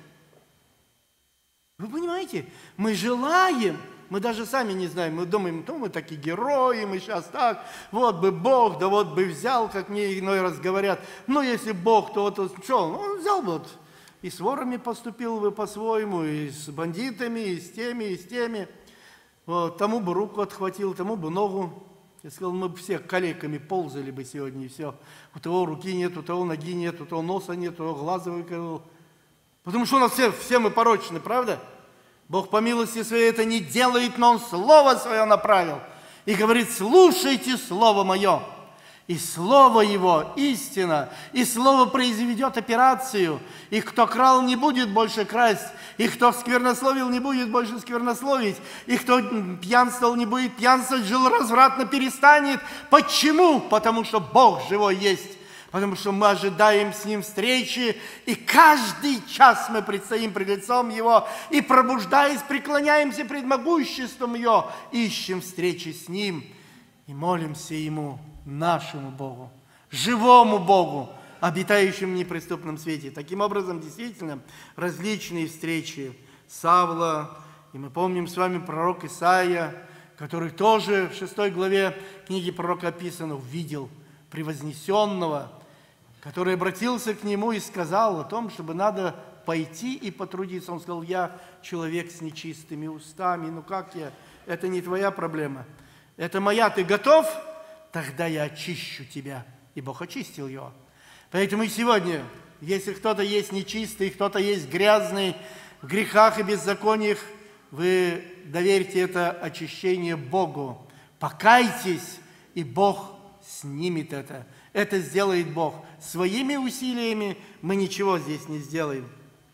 Вы понимаете, мы желаем, мы даже сами не знаем, мы думаем, мы такие герои, мы сейчас так, вот бы Бог, да вот бы взял, как мне иной раз говорят, если Бог, то что, он взял бы, и с ворами поступил бы по-своему, и с бандитами, и с теми, тому бы руку отхватил, тому бы ногу. Я сказал, мы бы все калеками ползали бы сегодня, и все. У того руки нет, у того ноги нет, у того носа нет, у того глаза выколол. Потому что у нас все мы порочны, правда? Бог по милости своей это не делает, но Он Слово Свое направил. И говорит: слушайте Слово Мое. И Слово Его истина, и Слово произведет операцию. И кто крал, не будет больше красть. И кто сквернословил, не будет больше сквернословить. И кто пьянствовал, не будет пьянствовать, жил развратно, перестанет. Почему? Потому что Бог живой есть. Потому что мы ожидаем с Ним встречи, и каждый час мы предстоим пред лицом Его, и, пробуждаясь, преклоняемся пред могуществом Его, ищем встречи с Ним и молимся Ему, нашему Богу, живому Богу, обитающему в неприступном свете. Таким образом, действительно, различные встречи Савла, и мы помним с вами пророк Исаия, который тоже в 6 главе книги пророка описано, увидел превознесенного, который обратился к нему и сказал о том, чтобы надо пойти и потрудиться. Он сказал: я человек с нечистыми устами, как я? Это не твоя проблема, это моя. Ты готов? Тогда я очищу тебя. И Бог очистил его. Поэтому и сегодня, если кто-то есть нечистый, кто-то есть грязный, в грехах и беззакониях, вы доверьте это очищение Богу. Покайтесь, и Бог снимет это. Это сделает Бог. Своими усилиями мы ничего здесь не сделаем.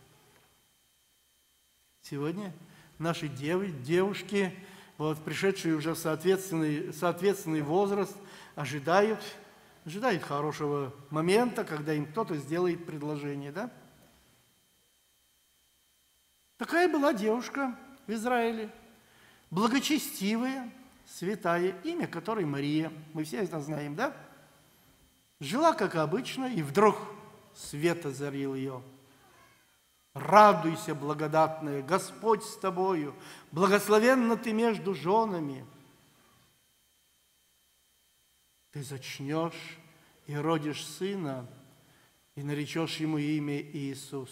Сегодня наши девушки, пришедшие уже в соответственный возраст, ожидают хорошего момента, когда им кто-то сделает предложение, да? Такая была девушка в Израиле, благочестивая, святая, имя которой Мария. Мы все это знаем, да? Жила, как обычно, и вдруг свет озарил ее. Радуйся, благодатная, Господь с тобою, благословенна ты между женами. Ты зачнешь и родишь сына, и наречешь ему имя Иисус.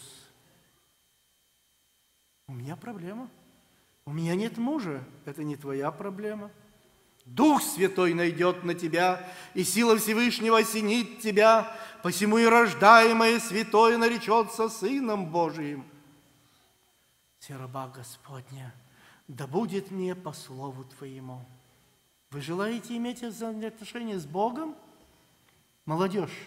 У меня проблема. У меня нет мужа. Это не твоя проблема. Дух Святой найдет на тебя, и сила Всевышнего осенит тебя, посему и рождаемое святое наречется Сыном Божиим. раба Господня, да будет мне по слову Твоему. Вы желаете иметь отношения с Богом? Молодежь,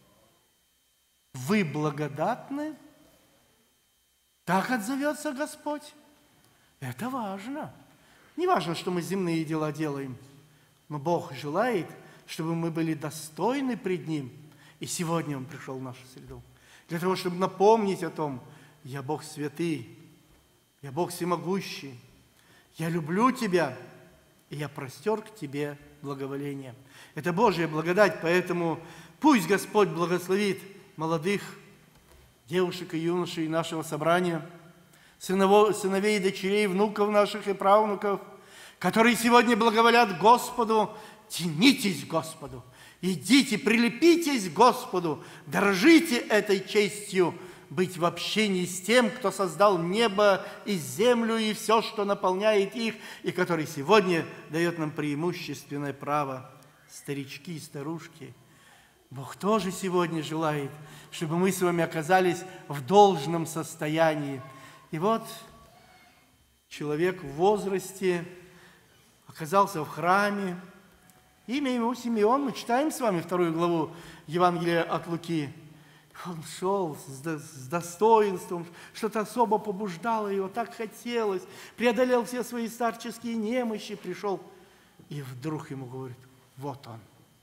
вы благодатны? Так отзовется Господь. Это важно. Не важно, что мы земные дела делаем, но Бог желает, чтобы мы были достойны пред Ним. И сегодня Он пришел в нашу среду. Для того, чтобы напомнить о том, я Бог святый, я Бог всемогущий, я люблю Тебя, и я простер к Тебе благоволение. Это Божья благодать, поэтому пусть Господь благословит молодых девушек и юношей нашего собрания, сыновей и дочерей, внуков наших и правнуков, которые сегодня благоволят Господу. Тянитесь к Господу, идите, прилепитесь к Господу, дорожите этой честью, быть в общении с тем, кто создал небо и землю и все, что наполняет их, и который сегодня дает нам преимущественное право. Старички и старушки, Бог тоже сегодня желает, чтобы мы с вами оказались в должном состоянии. И вот человек в возрасте оказался в храме. Имя ему Симеон. Мы читаем с вами 2 главу Евангелия от Луки. Он шел с достоинством, что-то особо побуждало его, так хотелось. Преодолел все свои старческие немощи, пришел. И вдруг ему говорит, вот он.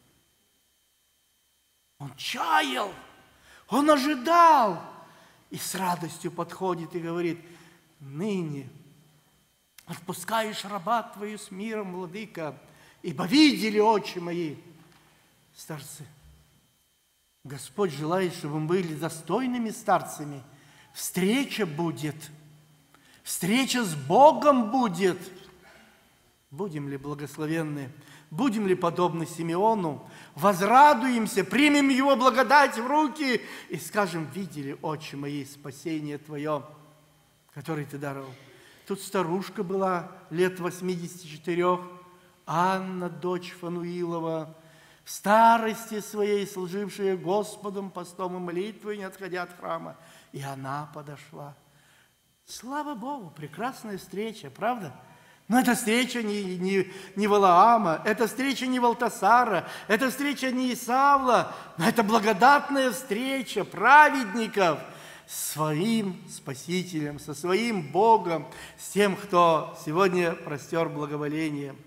Он чаял, он ожидал. И с радостью подходит и говорит, ныне отпускаешь раба твою с миром, владыка, ибо видели очи мои. Старцы, Господь желает, чтобы мы были достойными старцами. Встреча будет, встреча с Богом будет. Будем ли благословенны, будем ли подобны Симеону, возрадуемся, примем Его благодать в руки и скажем, видели очи мои спасение Твое, которое Ты даровал. Тут старушка была лет 84, Анна, дочь Фануилова, в старости своей, служившая Господом постом и молитвой, не отходя от храма. И она подошла. Слава Богу, прекрасная встреча, правда? Но эта встреча не Валаама, эта встреча не Валтасара, эта встреча не Исавла, но это благодатная встреча праведников с своим Спасителем, со своим Богом, с тем, кто сегодня простер благоволение.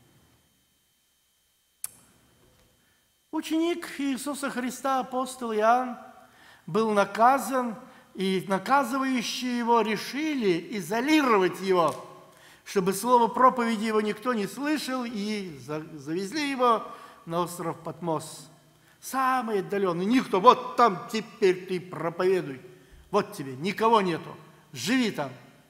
Ученик Иисуса Христа, апостол Иоанн, был наказан, и наказывающие его решили изолировать его, чтобы слово проповеди его никто не слышал, и завезли его на остров Патмос. Самый отдаленный, никто, вот там теперь ты проповедуй, вот тебе, никого нету, живи там.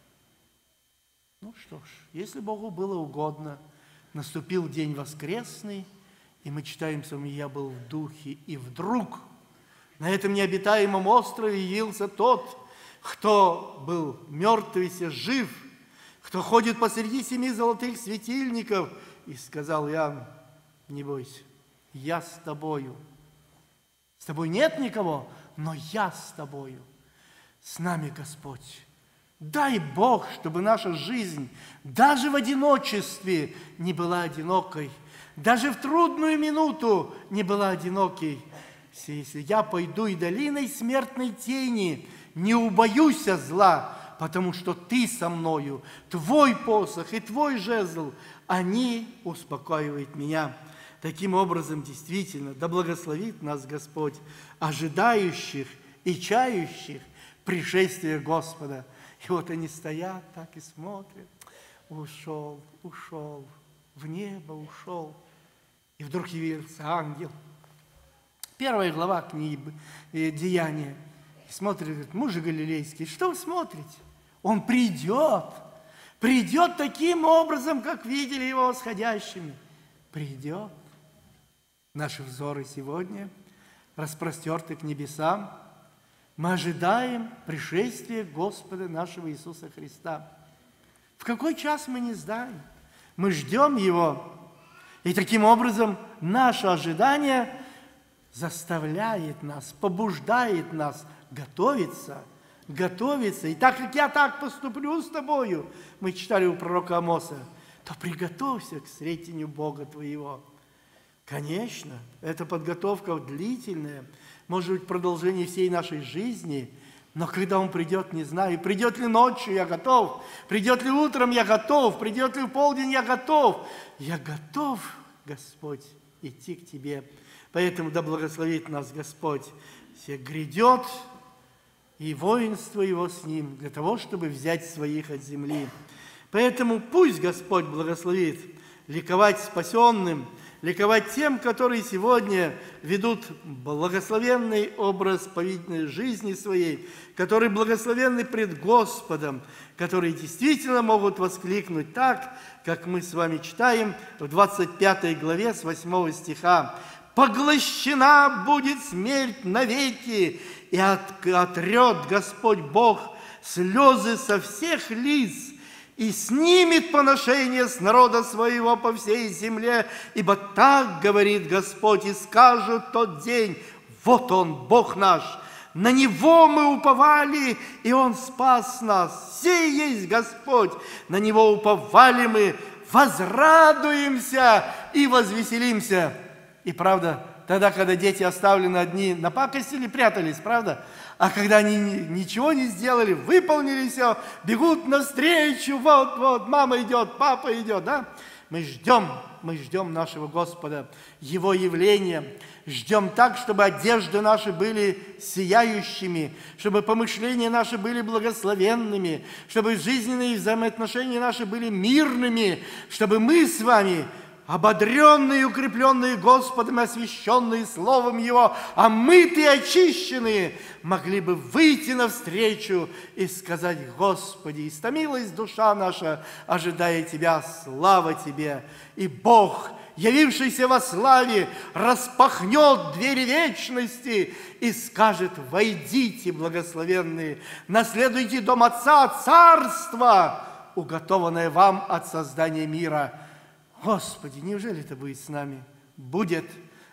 Ну что ж, если Богу было угодно, наступил день воскресный, и мы читаем с вами, я был в духе, и вдруг на этом необитаемом острове явился тот, кто был мертвый, жив, кто ходит посреди 7 золотых светильников. И сказал Иоанн, не бойся, я с тобою. С тобой нет никого, но я с тобою. С нами Господь. Дай Бог, чтобы наша жизнь даже в одиночестве не была одинокой, даже в трудную минуту не была одинокой. Если я пойду и долиной смертной тени, не убоюсь зла, потому что Ты со мною, Твой посох и Твой жезл, они успокаивают меня. Таким образом, действительно, да благословит нас Господь, ожидающих и чающих пришествия Господа. И вот они стоят так и смотрят. Ушел, ушел, в небо ушел. И вдруг явился ангел. 1 глава книги Деяния. Смотрит, говорит, мужи галилейские, что вы смотрите? Он придет. Придет таким образом, как видели его восходящими. Придет. Наши взоры сегодня распростерты к небесам. Мы ожидаем пришествия Господа нашего Иисуса Христа. В какой час мы не знаем. Мы ждем Его. И таким образом наше ожидание заставляет нас, побуждает нас готовиться готовиться. И так как я так поступлю с тобою, мы читали у пророка Амоса, то приготовься к встретению Бога твоего. Конечно, эта подготовка длительная, может быть, продолжение всей нашей жизни, но когда Он придет, не знаю. Придет ли ночью, я готов. Придет ли утром, я готов. Придет ли в полдень, я готов. Я готов, Господь, идти к Тебе. Поэтому да благословит нас Господь. Все грядет, и воинство Его с Ним, для того, чтобы взять своих от земли. Поэтому пусть Господь благословит ликовать спасенным, ликовать тем, которые сегодня ведут благословенный образ повидной жизни своей, которые благословенны пред Господом, которые действительно могут воскликнуть так, как мы с вами читаем в 25 главе с 8 стиха. «Поглощена будет смерть навеки, и отрет Господь Бог слезы со всех лиц, и снимет поношение с народа своего по всей земле, ибо так говорит Господь, и скажет тот день, вот Он, Бог наш, на Него мы уповали, и Он спас нас. Сей есть Господь, на Него уповали мы, возрадуемся и возвеселимся». И правда, тогда, когда дети оставлены одни, напакостили, прятались, правда? А когда они ничего не сделали, выполнили все, бегут навстречу, вот, мама идет, папа идет, да? Мы ждем нашего Господа, Его явления, ждем так, чтобы одежды наши были сияющими, чтобы помышления наши были благословенными, чтобы жизненные взаимоотношения наши были мирными, чтобы мы с вами, ободренные и укрепленные Господом, освященные Словом Его, омытые, очищенные, могли бы выйти навстречу и сказать: «Господи, истомилась душа наша, ожидая Тебя, слава Тебе!» И Бог, явившийся во славе, распахнет двери вечности и скажет: «Войдите, благословенные, наследуйте дом Отца, царство, уготованное вам от создания мира». Господи, неужели это будет с нами? Будет,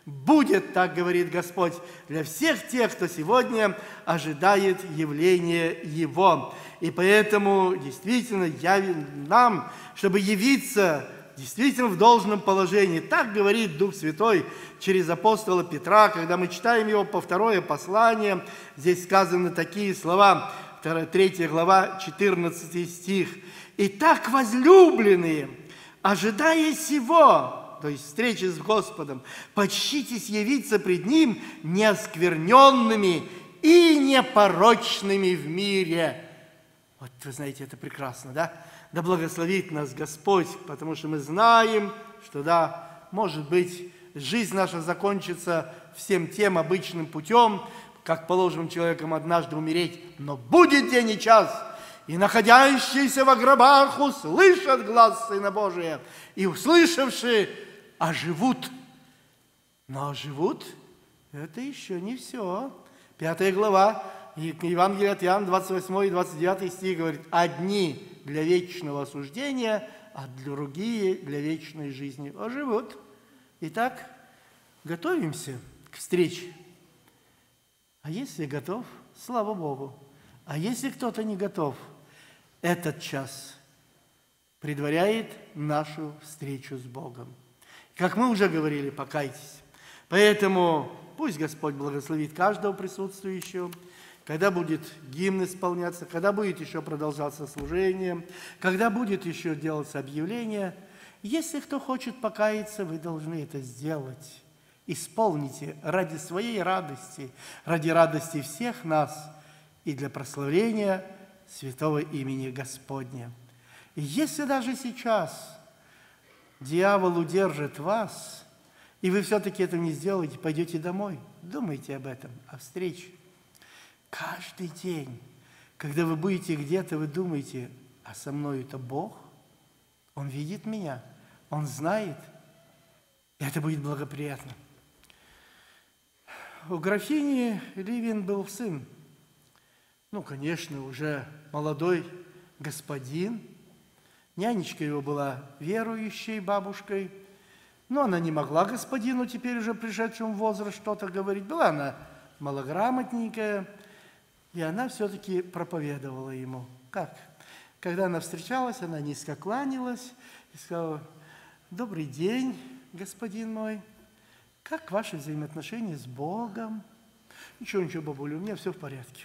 так говорит Господь, для всех тех, кто сегодня ожидает явления Его. И поэтому действительно нам, чтобы явиться действительно в должном положении. Так говорит Дух Святой через апостола Петра, когда мы читаем его по второе послание. Здесь сказаны такие слова, 3 глава, 14 стих. «Итак, возлюбленные, ожидая сего», то есть встречи с Господом, «почтитесь явиться пред Ним неоскверненными и непорочными в мире». Вот вы знаете, это прекрасно, да? Да благословит нас Господь, потому что мы знаем, что да, может быть, жизнь наша закончится всем тем обычным путем, как положим человеком однажды умереть, но будет день и час, и находящиеся во гробах услышат глас Сына Божия, и, услышавши, оживут. Но оживут – это еще не все. 5 глава Евангелия от Иоанна, 28 и 29 стих говорит: «Одни для вечного осуждения, а другие для вечной жизни оживут». Итак, готовимся к встрече. А если готов, слава Богу. А если кто-то не готов, этот час предваряет нашу встречу с Богом. Как мы уже говорили, покайтесь. Поэтому пусть Господь благословит каждого присутствующего, когда будет гимн исполняться, когда будет еще продолжаться служение, когда будет еще делаться объявление. Если кто хочет покаяться, вы должны это сделать. Исполните ради своей радости, ради радости всех нас и для прославления святого имени Господня. И если даже сейчас дьявол удержит вас, и вы все-таки этого не сделаете, пойдете домой, думайте об этом, о встрече. Каждый день, когда вы будете где-то, вы думаете: а со мной это Бог, Он видит меня, Он знает, и это будет благоприятно. У графини Ливин был сын, конечно, уже молодой господин. Нянечка его была верующей бабушкой, но она не могла господину, теперь уже пришедшему в возраст, что-то говорить. Была она малограмотненькая. И она все-таки проповедовала ему. Как? Когда она встречалась, она низко кланялась и сказала: «Добрый день, господин мой. Как ваши взаимоотношения с Богом?» «Ничего, ничего, бабуля, у меня все в порядке».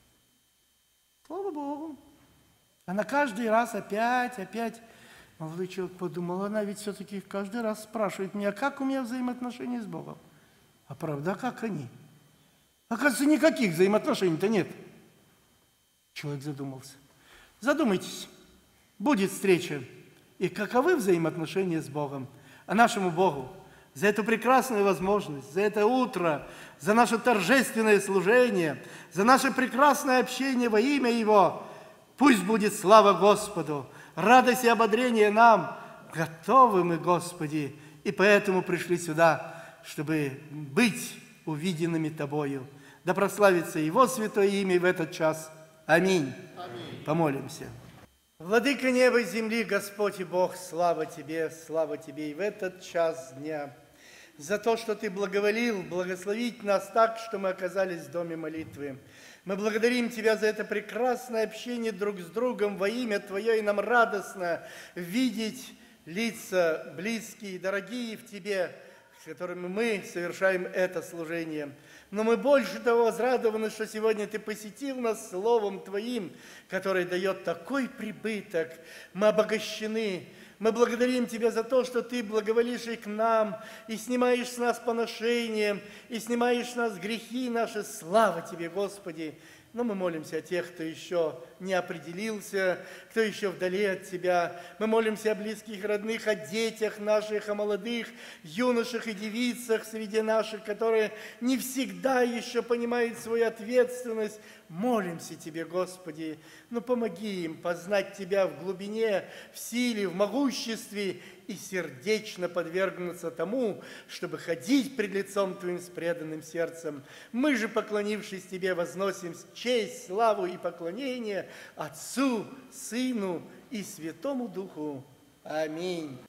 Слава Богу. Она каждый раз опять. Молодой человек подумал, она ведь все-таки каждый раз спрашивает меня, как у меня взаимоотношения с Богом. А правда, как они? Оказывается, никаких взаимоотношений-то нет. Человек задумался. Задумайтесь, будет встреча. И каковы взаимоотношения с Богом? А нашему Богу за эту прекрасную возможность, за это утро, за наше торжественное служение, за наше прекрасное общение во имя Его. Пусть будет слава Господу, радость и ободрение нам. Готовы мы, Господи, и поэтому пришли сюда, чтобы быть увиденными Тобою. Да прославится Его святое имя в этот час. Аминь. Аминь. Помолимся. Владыка неба и земли, Господь и Бог, слава Тебе и в этот час дня. За то, что Ты благоволил благословить нас так, что мы оказались в доме молитвы. Мы благодарим Тебя за это прекрасное общение друг с другом во имя Твое, и нам радостно видеть лица близкие и дорогие в Тебе, с которыми мы совершаем это служение. Но мы больше того возрадованы, что сегодня Ты посетил нас Словом Твоим, которое дает такой прибыток. Мы обогащены. Мы благодарим Тебя за то, что Ты благоволишь и к нам, и снимаешь с нас поношения, и снимаешь с нас грехи наши. Слава Тебе, Господи! Но мы молимся о тех, кто еще не определился, кто еще вдали от Тебя. Мы молимся о близких, родных, о детях наших, о молодых, юношах и девицах среди наших, которые не всегда еще понимают свою ответственность. Молимся Тебе, Господи, но помоги им познать Тебя в глубине, в силе, в могуществе и сердечно подвергнуться тому, чтобы ходить пред лицом Твоим с преданным сердцем. Мы же, поклонившись Тебе, возносим честь, славу и поклонение Отцу, Сыну и Святому Духу. Аминь.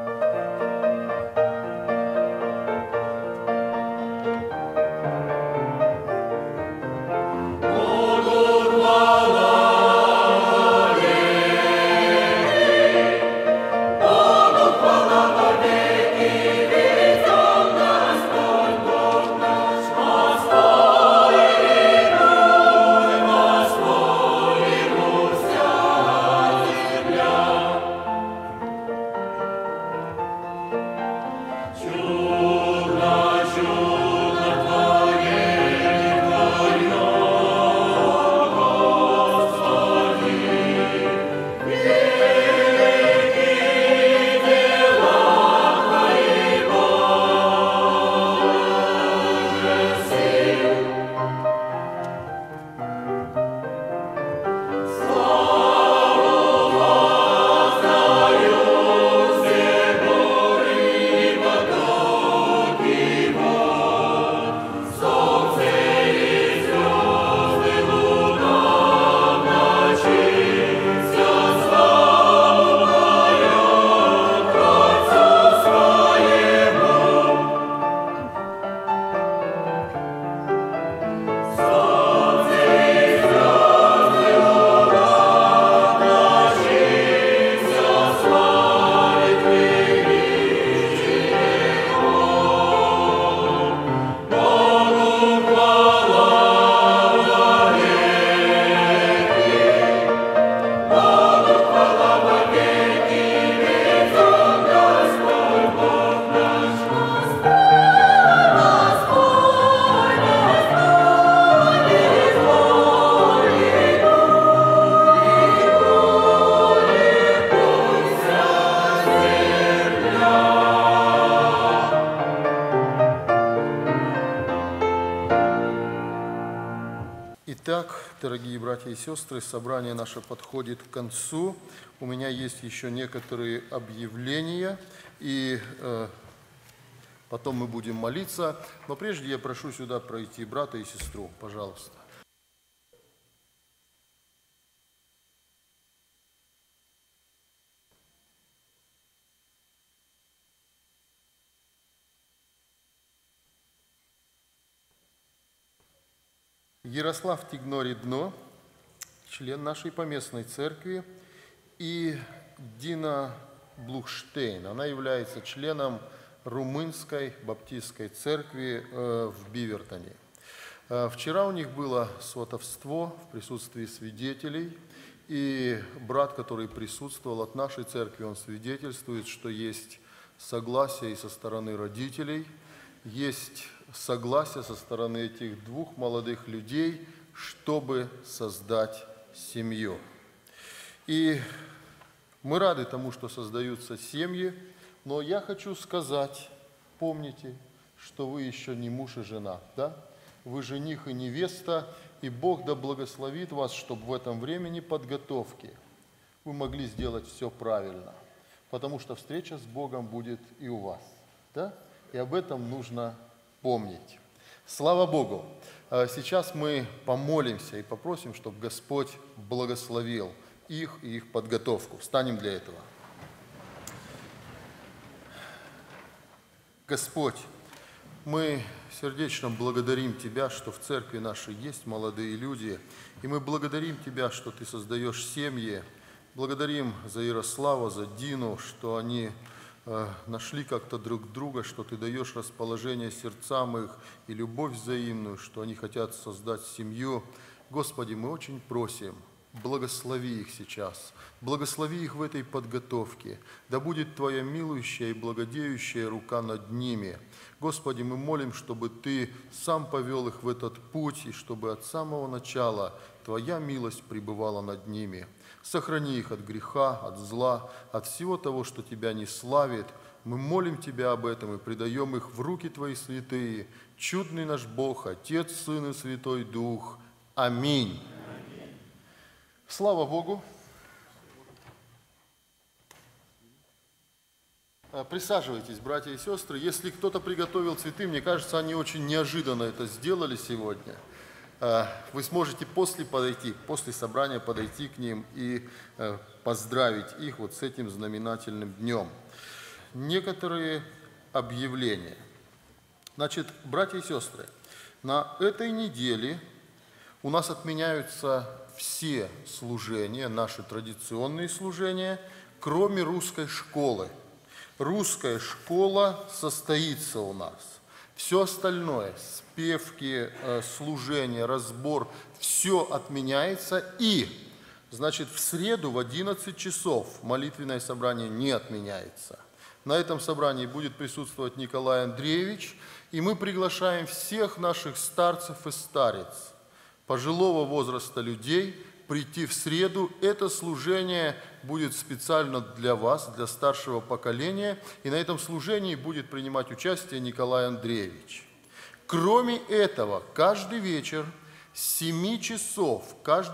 Итак, дорогие братья и сестры, собрание наше подходит к концу. У меня есть еще некоторые объявления, и потом мы будем молиться. Но прежде я прошу сюда пройти брата и сестру, пожалуйста. Ярослав Тигнори-Дно, член нашей поместной церкви, и Дина Блухштейн. Она является членом румынской баптистской церкви в Бивертоне. Вчера у них было сватовство в присутствии свидетелей, и брат, который присутствовал от нашей церкви, он свидетельствует, что есть согласие и со стороны родителей, есть согласие со стороны этих двух молодых людей, чтобы создать семью. И мы рады тому, что создаются семьи, но я хочу сказать, помните, что вы еще не муж и жена, да? Вы жених и невеста, и Бог да благословит вас, чтобы в этом времени подготовки вы могли сделать все правильно, потому что встреча с Богом будет и у вас, да? И об этом нужно помнить. Слава Богу! Сейчас мы помолимся и попросим, чтобы Господь благословил их и их подготовку. Встанем для этого. Господь, мы сердечно благодарим Тебя, что в церкви нашей есть молодые люди, и мы благодарим Тебя, что Ты создаешь семьи. Благодарим за Ярослава, за Дину, что они нашли как-то друг друга, что Ты даешь расположение сердцам их и любовь взаимную, что они хотят создать семью. Господи, мы очень просим, благослови их сейчас, благослови их в этой подготовке. Да будет Твоя милующая и благодеющая рука над ними. Господи, мы молим, чтобы Ты сам повел их в этот путь, и чтобы от самого начала Твоя милость пребывала над ними. Сохрани их от греха, от зла, от всего того, что Тебя не славит. Мы молим Тебя об этом и предаем их в руки Твои святые. Чудный наш Бог, Отец, Сын и Святой Дух. Аминь. Слава Богу! Присаживайтесь, братья и сестры. Если кто-то приготовил цветы, мне кажется, они очень неожиданно это сделали сегодня. Вы сможете после собрания подойти к ним и поздравить их вот с этим знаменательным днем. Некоторые объявления. Значит, братья и сестры, на этой неделе у нас отменяются все служения, наши традиционные служения, кроме русской школы. Русская школа состоится у нас. Все остальное, спевки, служение, разбор, все отменяется. И, значит, в среду в 11 часов молитвенное собрание не отменяется. На этом собрании будет присутствовать Николай Андреевич, и мы приглашаем всех наших старцев и старец, пожилого возраста людей, прийти в среду. Это служение будет специально для вас, для старшего поколения, и на этом служении будет принимать участие Николай Андреевич. Кроме этого, каждый вечер с 7 часов,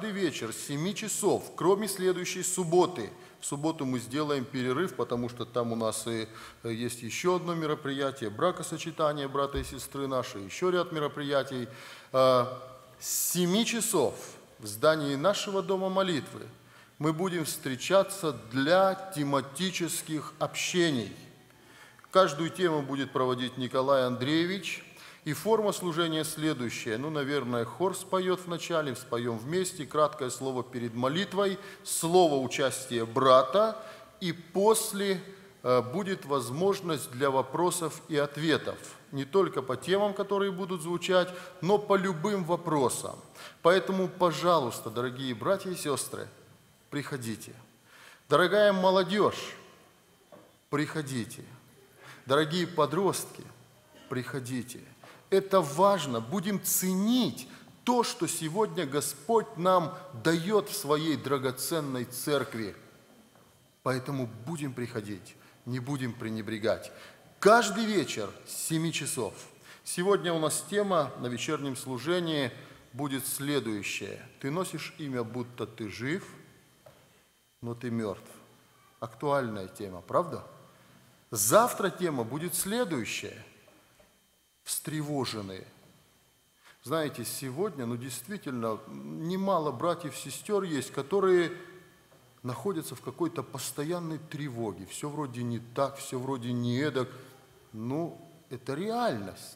кроме следующей субботы, в субботу мы сделаем перерыв, потому что там у нас и есть еще одно мероприятие, бракосочетание брата и сестры наши, еще ряд мероприятий. С 7 часов в здании нашего дома молитвы мы будем встречаться для тематических общений. Каждую тему будет проводить Николай Андреевич, и форма служения следующая. Наверное, хор споет вначале, споем вместе, краткое слово перед молитвой, слово участия брата, и после будет возможность для вопросов и ответов. Не только по темам, которые будут звучать, но по любым вопросам. Поэтому, пожалуйста, дорогие братья и сестры, приходите. Дорогая молодежь, приходите. Дорогие подростки, приходите. Это важно. Будем ценить то, что сегодня Господь нам дает в своей драгоценной церкви. Поэтому будем приходить, не будем пренебрегать. Каждый вечер с 7 часов. Сегодня у нас тема на вечернем служении будет следующая. Ты носишь имя, будто ты жив, но ты мертв. Актуальная тема, правда? Завтра тема будет следующая. Встревоженные. Знаете, сегодня, действительно, немало братьев и сестер есть, которые находятся в какой-то постоянной тревоге. Все вроде не так, все вроде не эдак. Это реальность.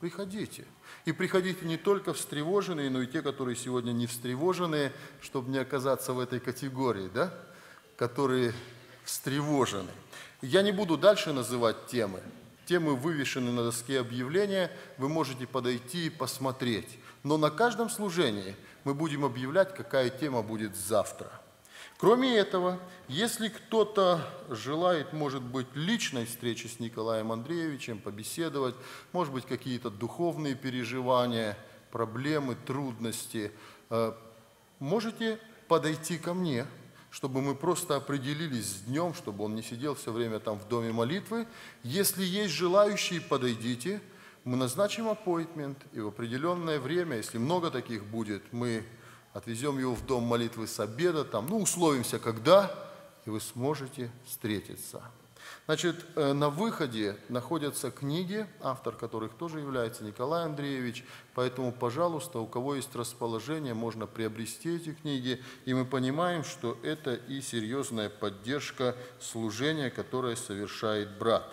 Приходите. И приходите не только встревоженные, но и те, которые сегодня не встревоженные, чтобы не оказаться в этой категории, да? Которые встревожены. Я не буду дальше называть темы. Темы вывешены на доске объявления, вы можете подойти и посмотреть. Но на каждом служении мы будем объявлять, какая тема будет завтра. Кроме этого, если кто-то желает, может быть, личной встречи с Николаем Андреевичем, побеседовать, может быть, какие-то духовные переживания, проблемы, трудности, можете подойти ко мне, чтобы мы просто определились с днем, чтобы он не сидел все время там в доме молитвы. Если есть желающие, подойдите, мы назначим аппоинтмент, и в определенное время, если много таких будет, мы отвезем его в дом молитвы с обеда, там, условимся, когда, и вы сможете встретиться. Значит, на выходе находятся книги, автор которых тоже является Николай Андреевич, поэтому, пожалуйста, у кого есть расположение, можно приобрести эти книги, и мы понимаем, что это и серьезная поддержка служения, которое совершает брат.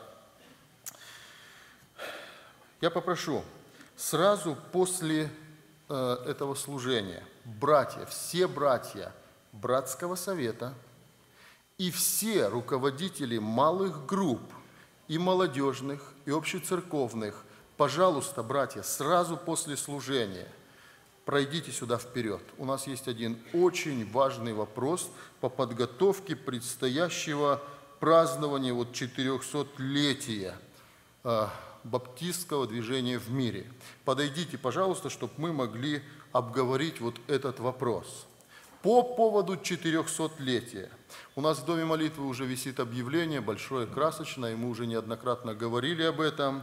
Я попрошу, сразу после этого служения братья, все братья братского совета и все руководители малых групп, и молодежных, и общецерковных, пожалуйста, братья, сразу после служения пройдите сюда вперед. У нас есть один очень важный вопрос по подготовке предстоящего празднования 400-летия баптистского движения в мире. Подойдите, пожалуйста, чтобы мы могли обговорить этот вопрос. По поводу 400-летия. У нас в Доме молитвы уже висит объявление, большое, красочное, и мы уже неоднократно говорили об этом.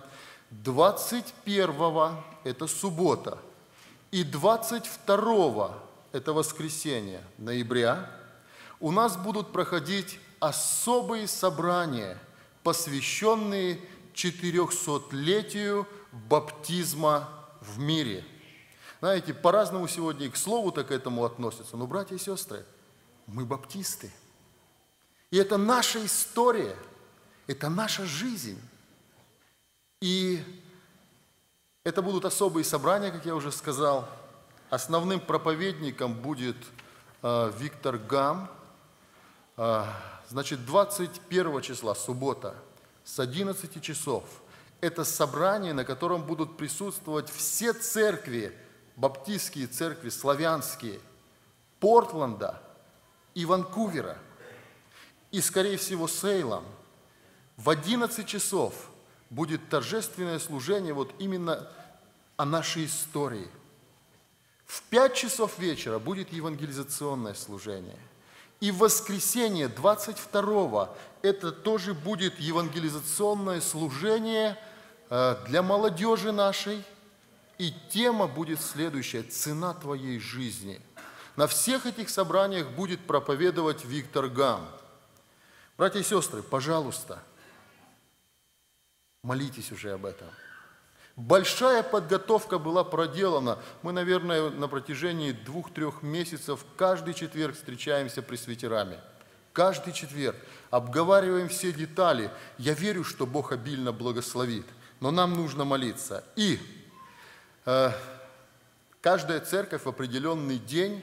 21-го – это суббота, и 22-го – это воскресенье ноября, у нас будут проходить особые собрания, посвященные 400-летию баптизма в мире. Знаете, по-разному сегодня и к слову-то к этому относятся. Но, братья и сестры, мы баптисты. И это наша история, это наша жизнь. И это будут особые собрания, как я уже сказал. Основным проповедником будет Виктор Гам. Значит, 21 числа, суббота, с 11 часов. Это собрание, на котором будут присутствовать все церкви, баптистские церкви, славянские, Портленда и Ванкувера, и, скорее всего, Сейлом. В 11 часов будет торжественное служение именно о нашей истории. В 5 часов вечера будет евангелизационное служение. И в воскресенье 22-го это тоже будет евангелизационное служение для молодежи нашей. И тема будет следующая – «Цена твоей жизни». На всех этих собраниях будет проповедовать Виктор Гам. Братья и сестры, пожалуйста, молитесь уже об этом. Большая подготовка была проделана. Мы, наверное, на протяжении 2-3 месяцев каждый четверг встречаемся пресвитерами. Каждый четверг. Обговариваем все детали. Я верю, что Бог обильно благословит. Но нам нужно молиться. И каждая церковь в определенный день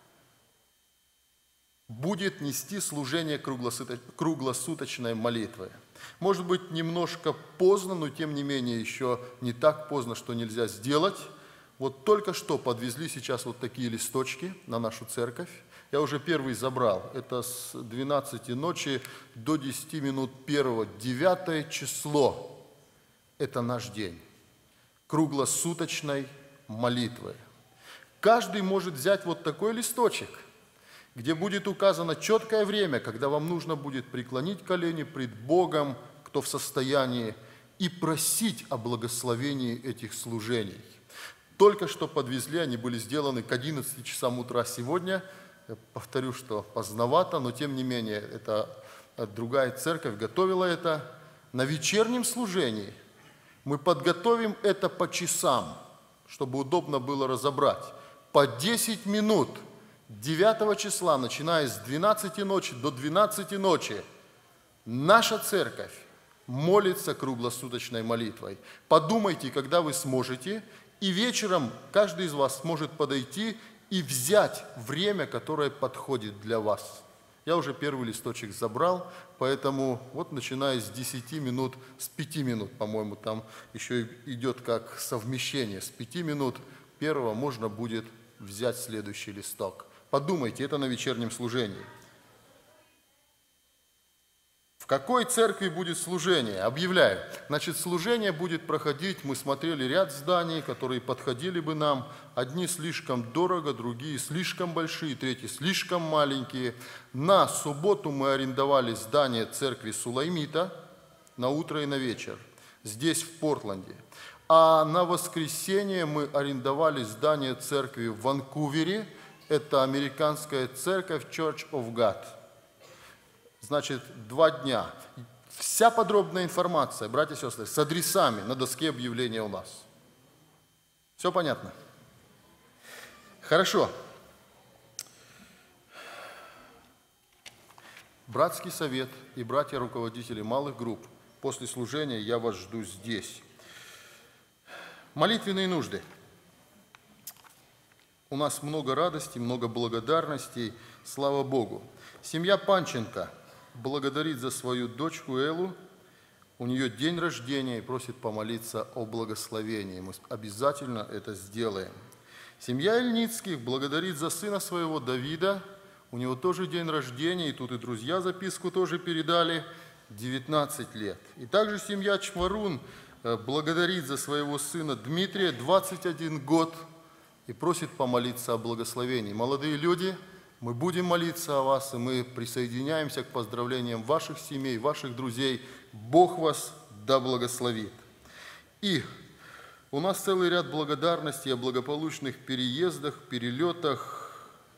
будет нести служение круглосуточной молитвы. Может быть, немножко поздно, но тем не менее еще не так поздно, что нельзя сделать. Только что подвезли сейчас такие листочки на нашу церковь. Я уже первый забрал. Это с 12 ночи до 10 минут 1, 9 число. Это наш день круглосуточной молитвы. Каждый может взять такой листочек, где будет указано четкое время, когда вам нужно будет преклонить колени пред Богом, кто в состоянии, и просить о благословении этих служений. Только что подвезли, они были сделаны к 11 часам утра сегодня. Я повторю, что поздновато, но тем не менее, это другая церковь готовила это. На вечернем служении мы подготовим это по часам, чтобы удобно было разобрать. По 10 минут 9 числа, начиная с 12 ночи до 12 ночи, наша церковь, молится круглосуточной молитвой. Подумайте, когда вы сможете, и вечером каждый из вас сможет подойти и взять время, которое подходит для вас. Я уже первый листочек забрал, поэтому вот начиная с 10 минут, с 5 минут, по-моему, там еще идет как совмещение. С 5 минут первого можно будет взять следующий листок. Подумайте, это на вечернем служении. В какой церкви будет служение? Объявляю. Значит, служение будет проходить, мы смотрели ряд зданий, которые подходили бы нам. Одни слишком дорого, другие слишком большие, третьи слишком маленькие. На субботу мы арендовали здание церкви Сулаймита на утро и на вечер, здесь, в Портленде. А на воскресенье мы арендовали здание церкви в Ванкувере. Это американская церковь Church of God. Значит, 2 дня. Вся подробная информация, братья и сестры, с адресами на доске объявления у нас. Все понятно? Хорошо. Братский совет и братья-руководители малых групп, после служения я вас жду здесь. Молитвенные нужды. У нас много радости, много благодарностей, слава Богу. Семья Панченко благодарит за свою дочку Эллу. У нее день рождения и просит помолиться о благословении. Мы обязательно это сделаем. Семья Ильницких благодарит за сына своего Давида. У него тоже день рождения, и тут и друзья записку тоже передали, 19 лет. И также семья Чмарун благодарит за своего сына Дмитрия, 21 год, и просит помолиться о благословении. Молодые люди, мы будем молиться о вас, и мы присоединяемся к поздравлениям ваших семей, ваших друзей. Бог вас да благословит. И у нас целый ряд благодарностей о благополучных переездах, перелетах.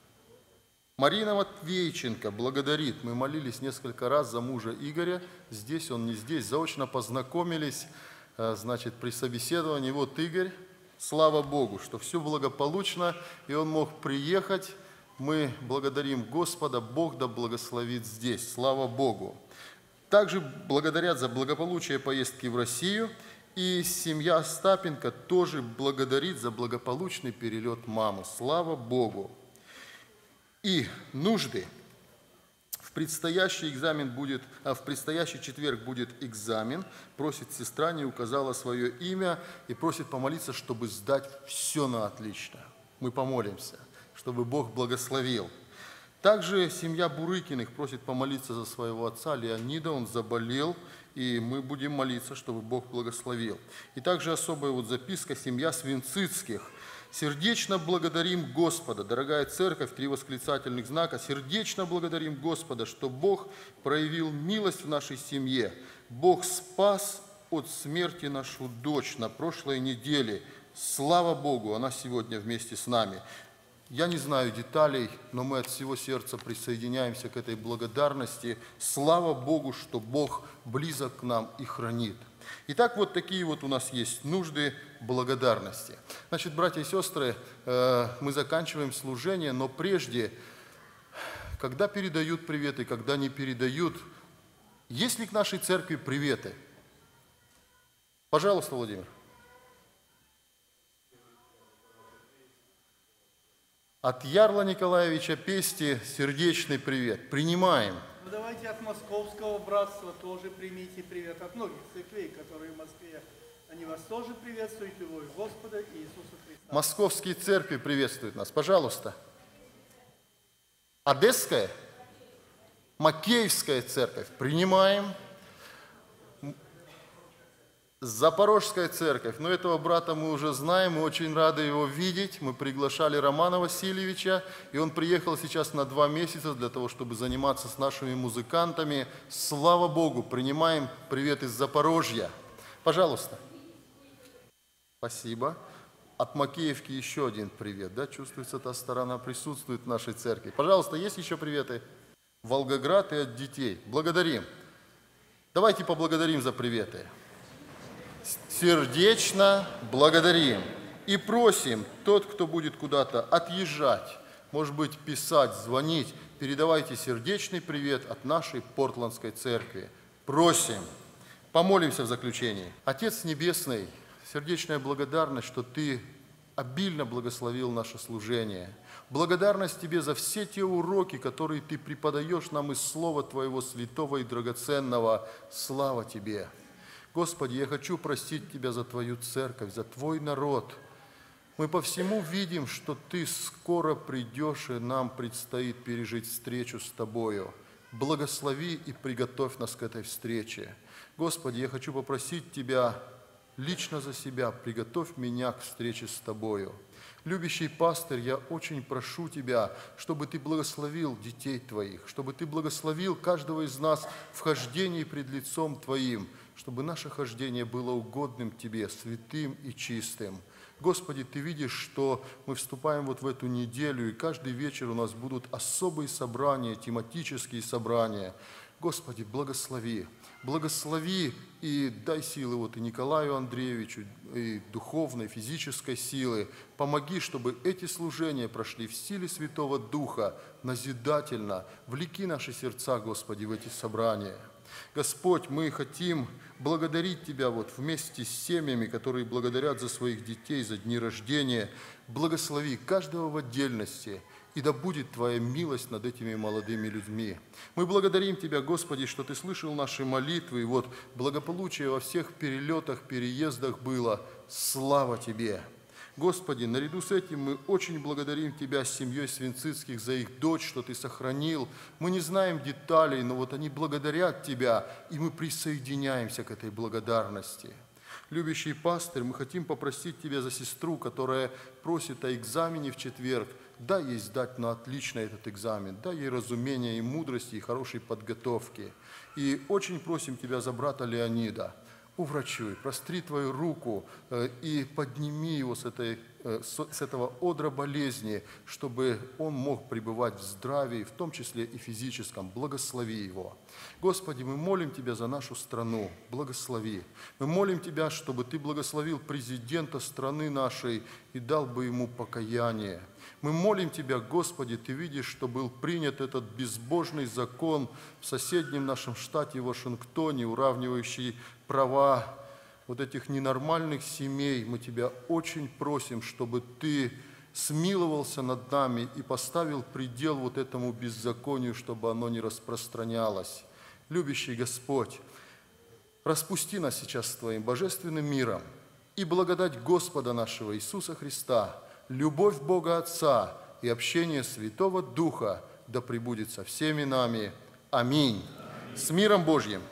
Марина Матвейченко благодарит. Мы молились несколько раз за мужа Игоря. Здесь он, не здесь. Заочно познакомились, значит, при собеседовании. Вот Игорь. Слава Богу, что все благополучно, и он мог приехать. Мы благодарим Господа, Бог да благословит здесь. Слава Богу. Также благодарят за благополучие поездки в Россию. И семья Остапенко тоже благодарит за благополучный перелет мамы. Слава Богу. И нужды. В предстоящий четверг будет экзамен. Просит сестра, не указала свое имя, и просит помолиться, чтобы сдать все на отлично. Мы помолимся, чтобы Бог благословил. Также семья Бурыкиных просит помолиться за своего отца Леонида, он заболел, и мы будем молиться, чтобы Бог благословил. И также особая вот записка семья Свинцицких. Сердечно благодарим Господа, дорогая церковь, 3 восклицательных знака. Сердечно благодарим Господа, что Бог проявил милость в нашей семье. Бог спас от смерти нашу дочь на прошлой неделе. Слава Богу, она сегодня вместе с нами. Я не знаю деталей, но мы от всего сердца присоединяемся к этой благодарности. Слава Богу, что Бог близок к нам и хранит. Итак, вот такие вот у нас есть нужды благодарности. Значит, братья и сестры, мы заканчиваем служение, но прежде, когда передают приветы, когда не передают, есть ли к нашей церкви приветы? Пожалуйста, Владимир. От Ярла Николаевича Пести сердечный привет. Принимаем. Ну, давайте от Московского братства тоже примите привет. От многих церквей, которые в Москве, они вас тоже приветствуют, любовь Господа и Иисуса Христа. Московские церкви приветствуют нас. Пожалуйста. Одесская, Макеевская церковь. Принимаем. Запорожская церковь. Но этого брата мы уже знаем, мы очень рады его видеть. Мы приглашали Романа Васильевича, и он приехал сейчас на 2 месяца для того, чтобы заниматься с нашими музыкантами. Слава Богу, принимаем привет из Запорожья. Пожалуйста. Спасибо. От Макеевки еще один привет, да? Чувствуется, та сторона присутствует в нашей церкви. Пожалуйста, есть еще приветы? Волгоград и от детей. Благодарим. Давайте поблагодарим за приветы. Сердечно благодарим и просим, тот, кто будет куда-то отъезжать, может быть, писать, звонить, передавайте сердечный привет от нашей Портландской церкви. Просим. Помолимся в заключении. Отец Небесный, сердечная благодарность, что Ты обильно благословил наше служение. Благодарность Тебе за все те уроки, которые Ты преподаешь нам из Слова Твоего святого и драгоценного. Слава Тебе! Господи, я хочу простить Тебя за Твою церковь, за Твой народ. Мы по всему видим, что Ты скоро придешь, и нам предстоит пережить встречу с Тобою. Благослови и приготовь нас к этой встрече. Господи, я хочу попросить Тебя лично за себя, приготовь меня к встрече с Тобою. Любящий пастырь, я очень прошу Тебя, чтобы Ты благословил детей Твоих, чтобы Ты благословил каждого из нас в хождении пред лицом Твоим, чтобы наше хождение было угодным Тебе, святым и чистым. Господи, Ты видишь, что мы вступаем вот в эту неделю, и каждый вечер у нас будут особые собрания, тематические собрания. Господи, благослови. Благослови и дай силы вот и Николаю Андреевичу, и духовной, физической силы. Помоги, чтобы эти служения прошли в силе Святого Духа, назидательно. Влеки наши сердца, Господи, в эти собрания. Господь, мы хотим благодарить Тебя вот вместе с семьями, которые благодарят за своих детей, за дни рождения. Благослови каждого в отдельности, и да будет Твоя милость над этими молодыми людьми. Мы благодарим Тебя, Господи, что Ты слышал наши молитвы, и вот благополучие во всех перелетах, переездах было. Слава Тебе! Господи, наряду с этим мы очень благодарим Тебя с семьей Свинцицких за их дочь, что Ты сохранил. Мы не знаем деталей, но вот они благодарят Тебя, и мы присоединяемся к этой благодарности. Любящий пастырь, мы хотим попросить Тебя за сестру, которая просит о экзамене в четверг. Дай ей сдать на отлично этот экзамен, дай ей разумения и мудрости, и хорошей подготовки. И очень просим Тебя за брата Леонида. Уврачуй, простри Твою руку и подними его с этого одра болезни, чтобы он мог пребывать в здравии, в том числе и физическом. Благослови его. Господи, мы молим Тебя за нашу страну. Благослови. Мы молим Тебя, чтобы Ты благословил президента страны нашей и дал бы ему покаяние. Мы молим Тебя, Господи, Ты видишь, что был принят этот безбожный закон в соседнем нашем штате Вашингтоне, уравнивающий права вот этих ненормальных семей. Мы Тебя очень просим, чтобы Ты смиловался над нами и поставил предел вот этому беззаконию, чтобы оно не распространялось. Любящий Господь, распусти нас сейчас с Твоим божественным миром и благодать Господа нашего Иисуса Христа, любовь Бога Отца и общение Святого Духа да пребудет со всеми нами. Аминь. С миром Божьим!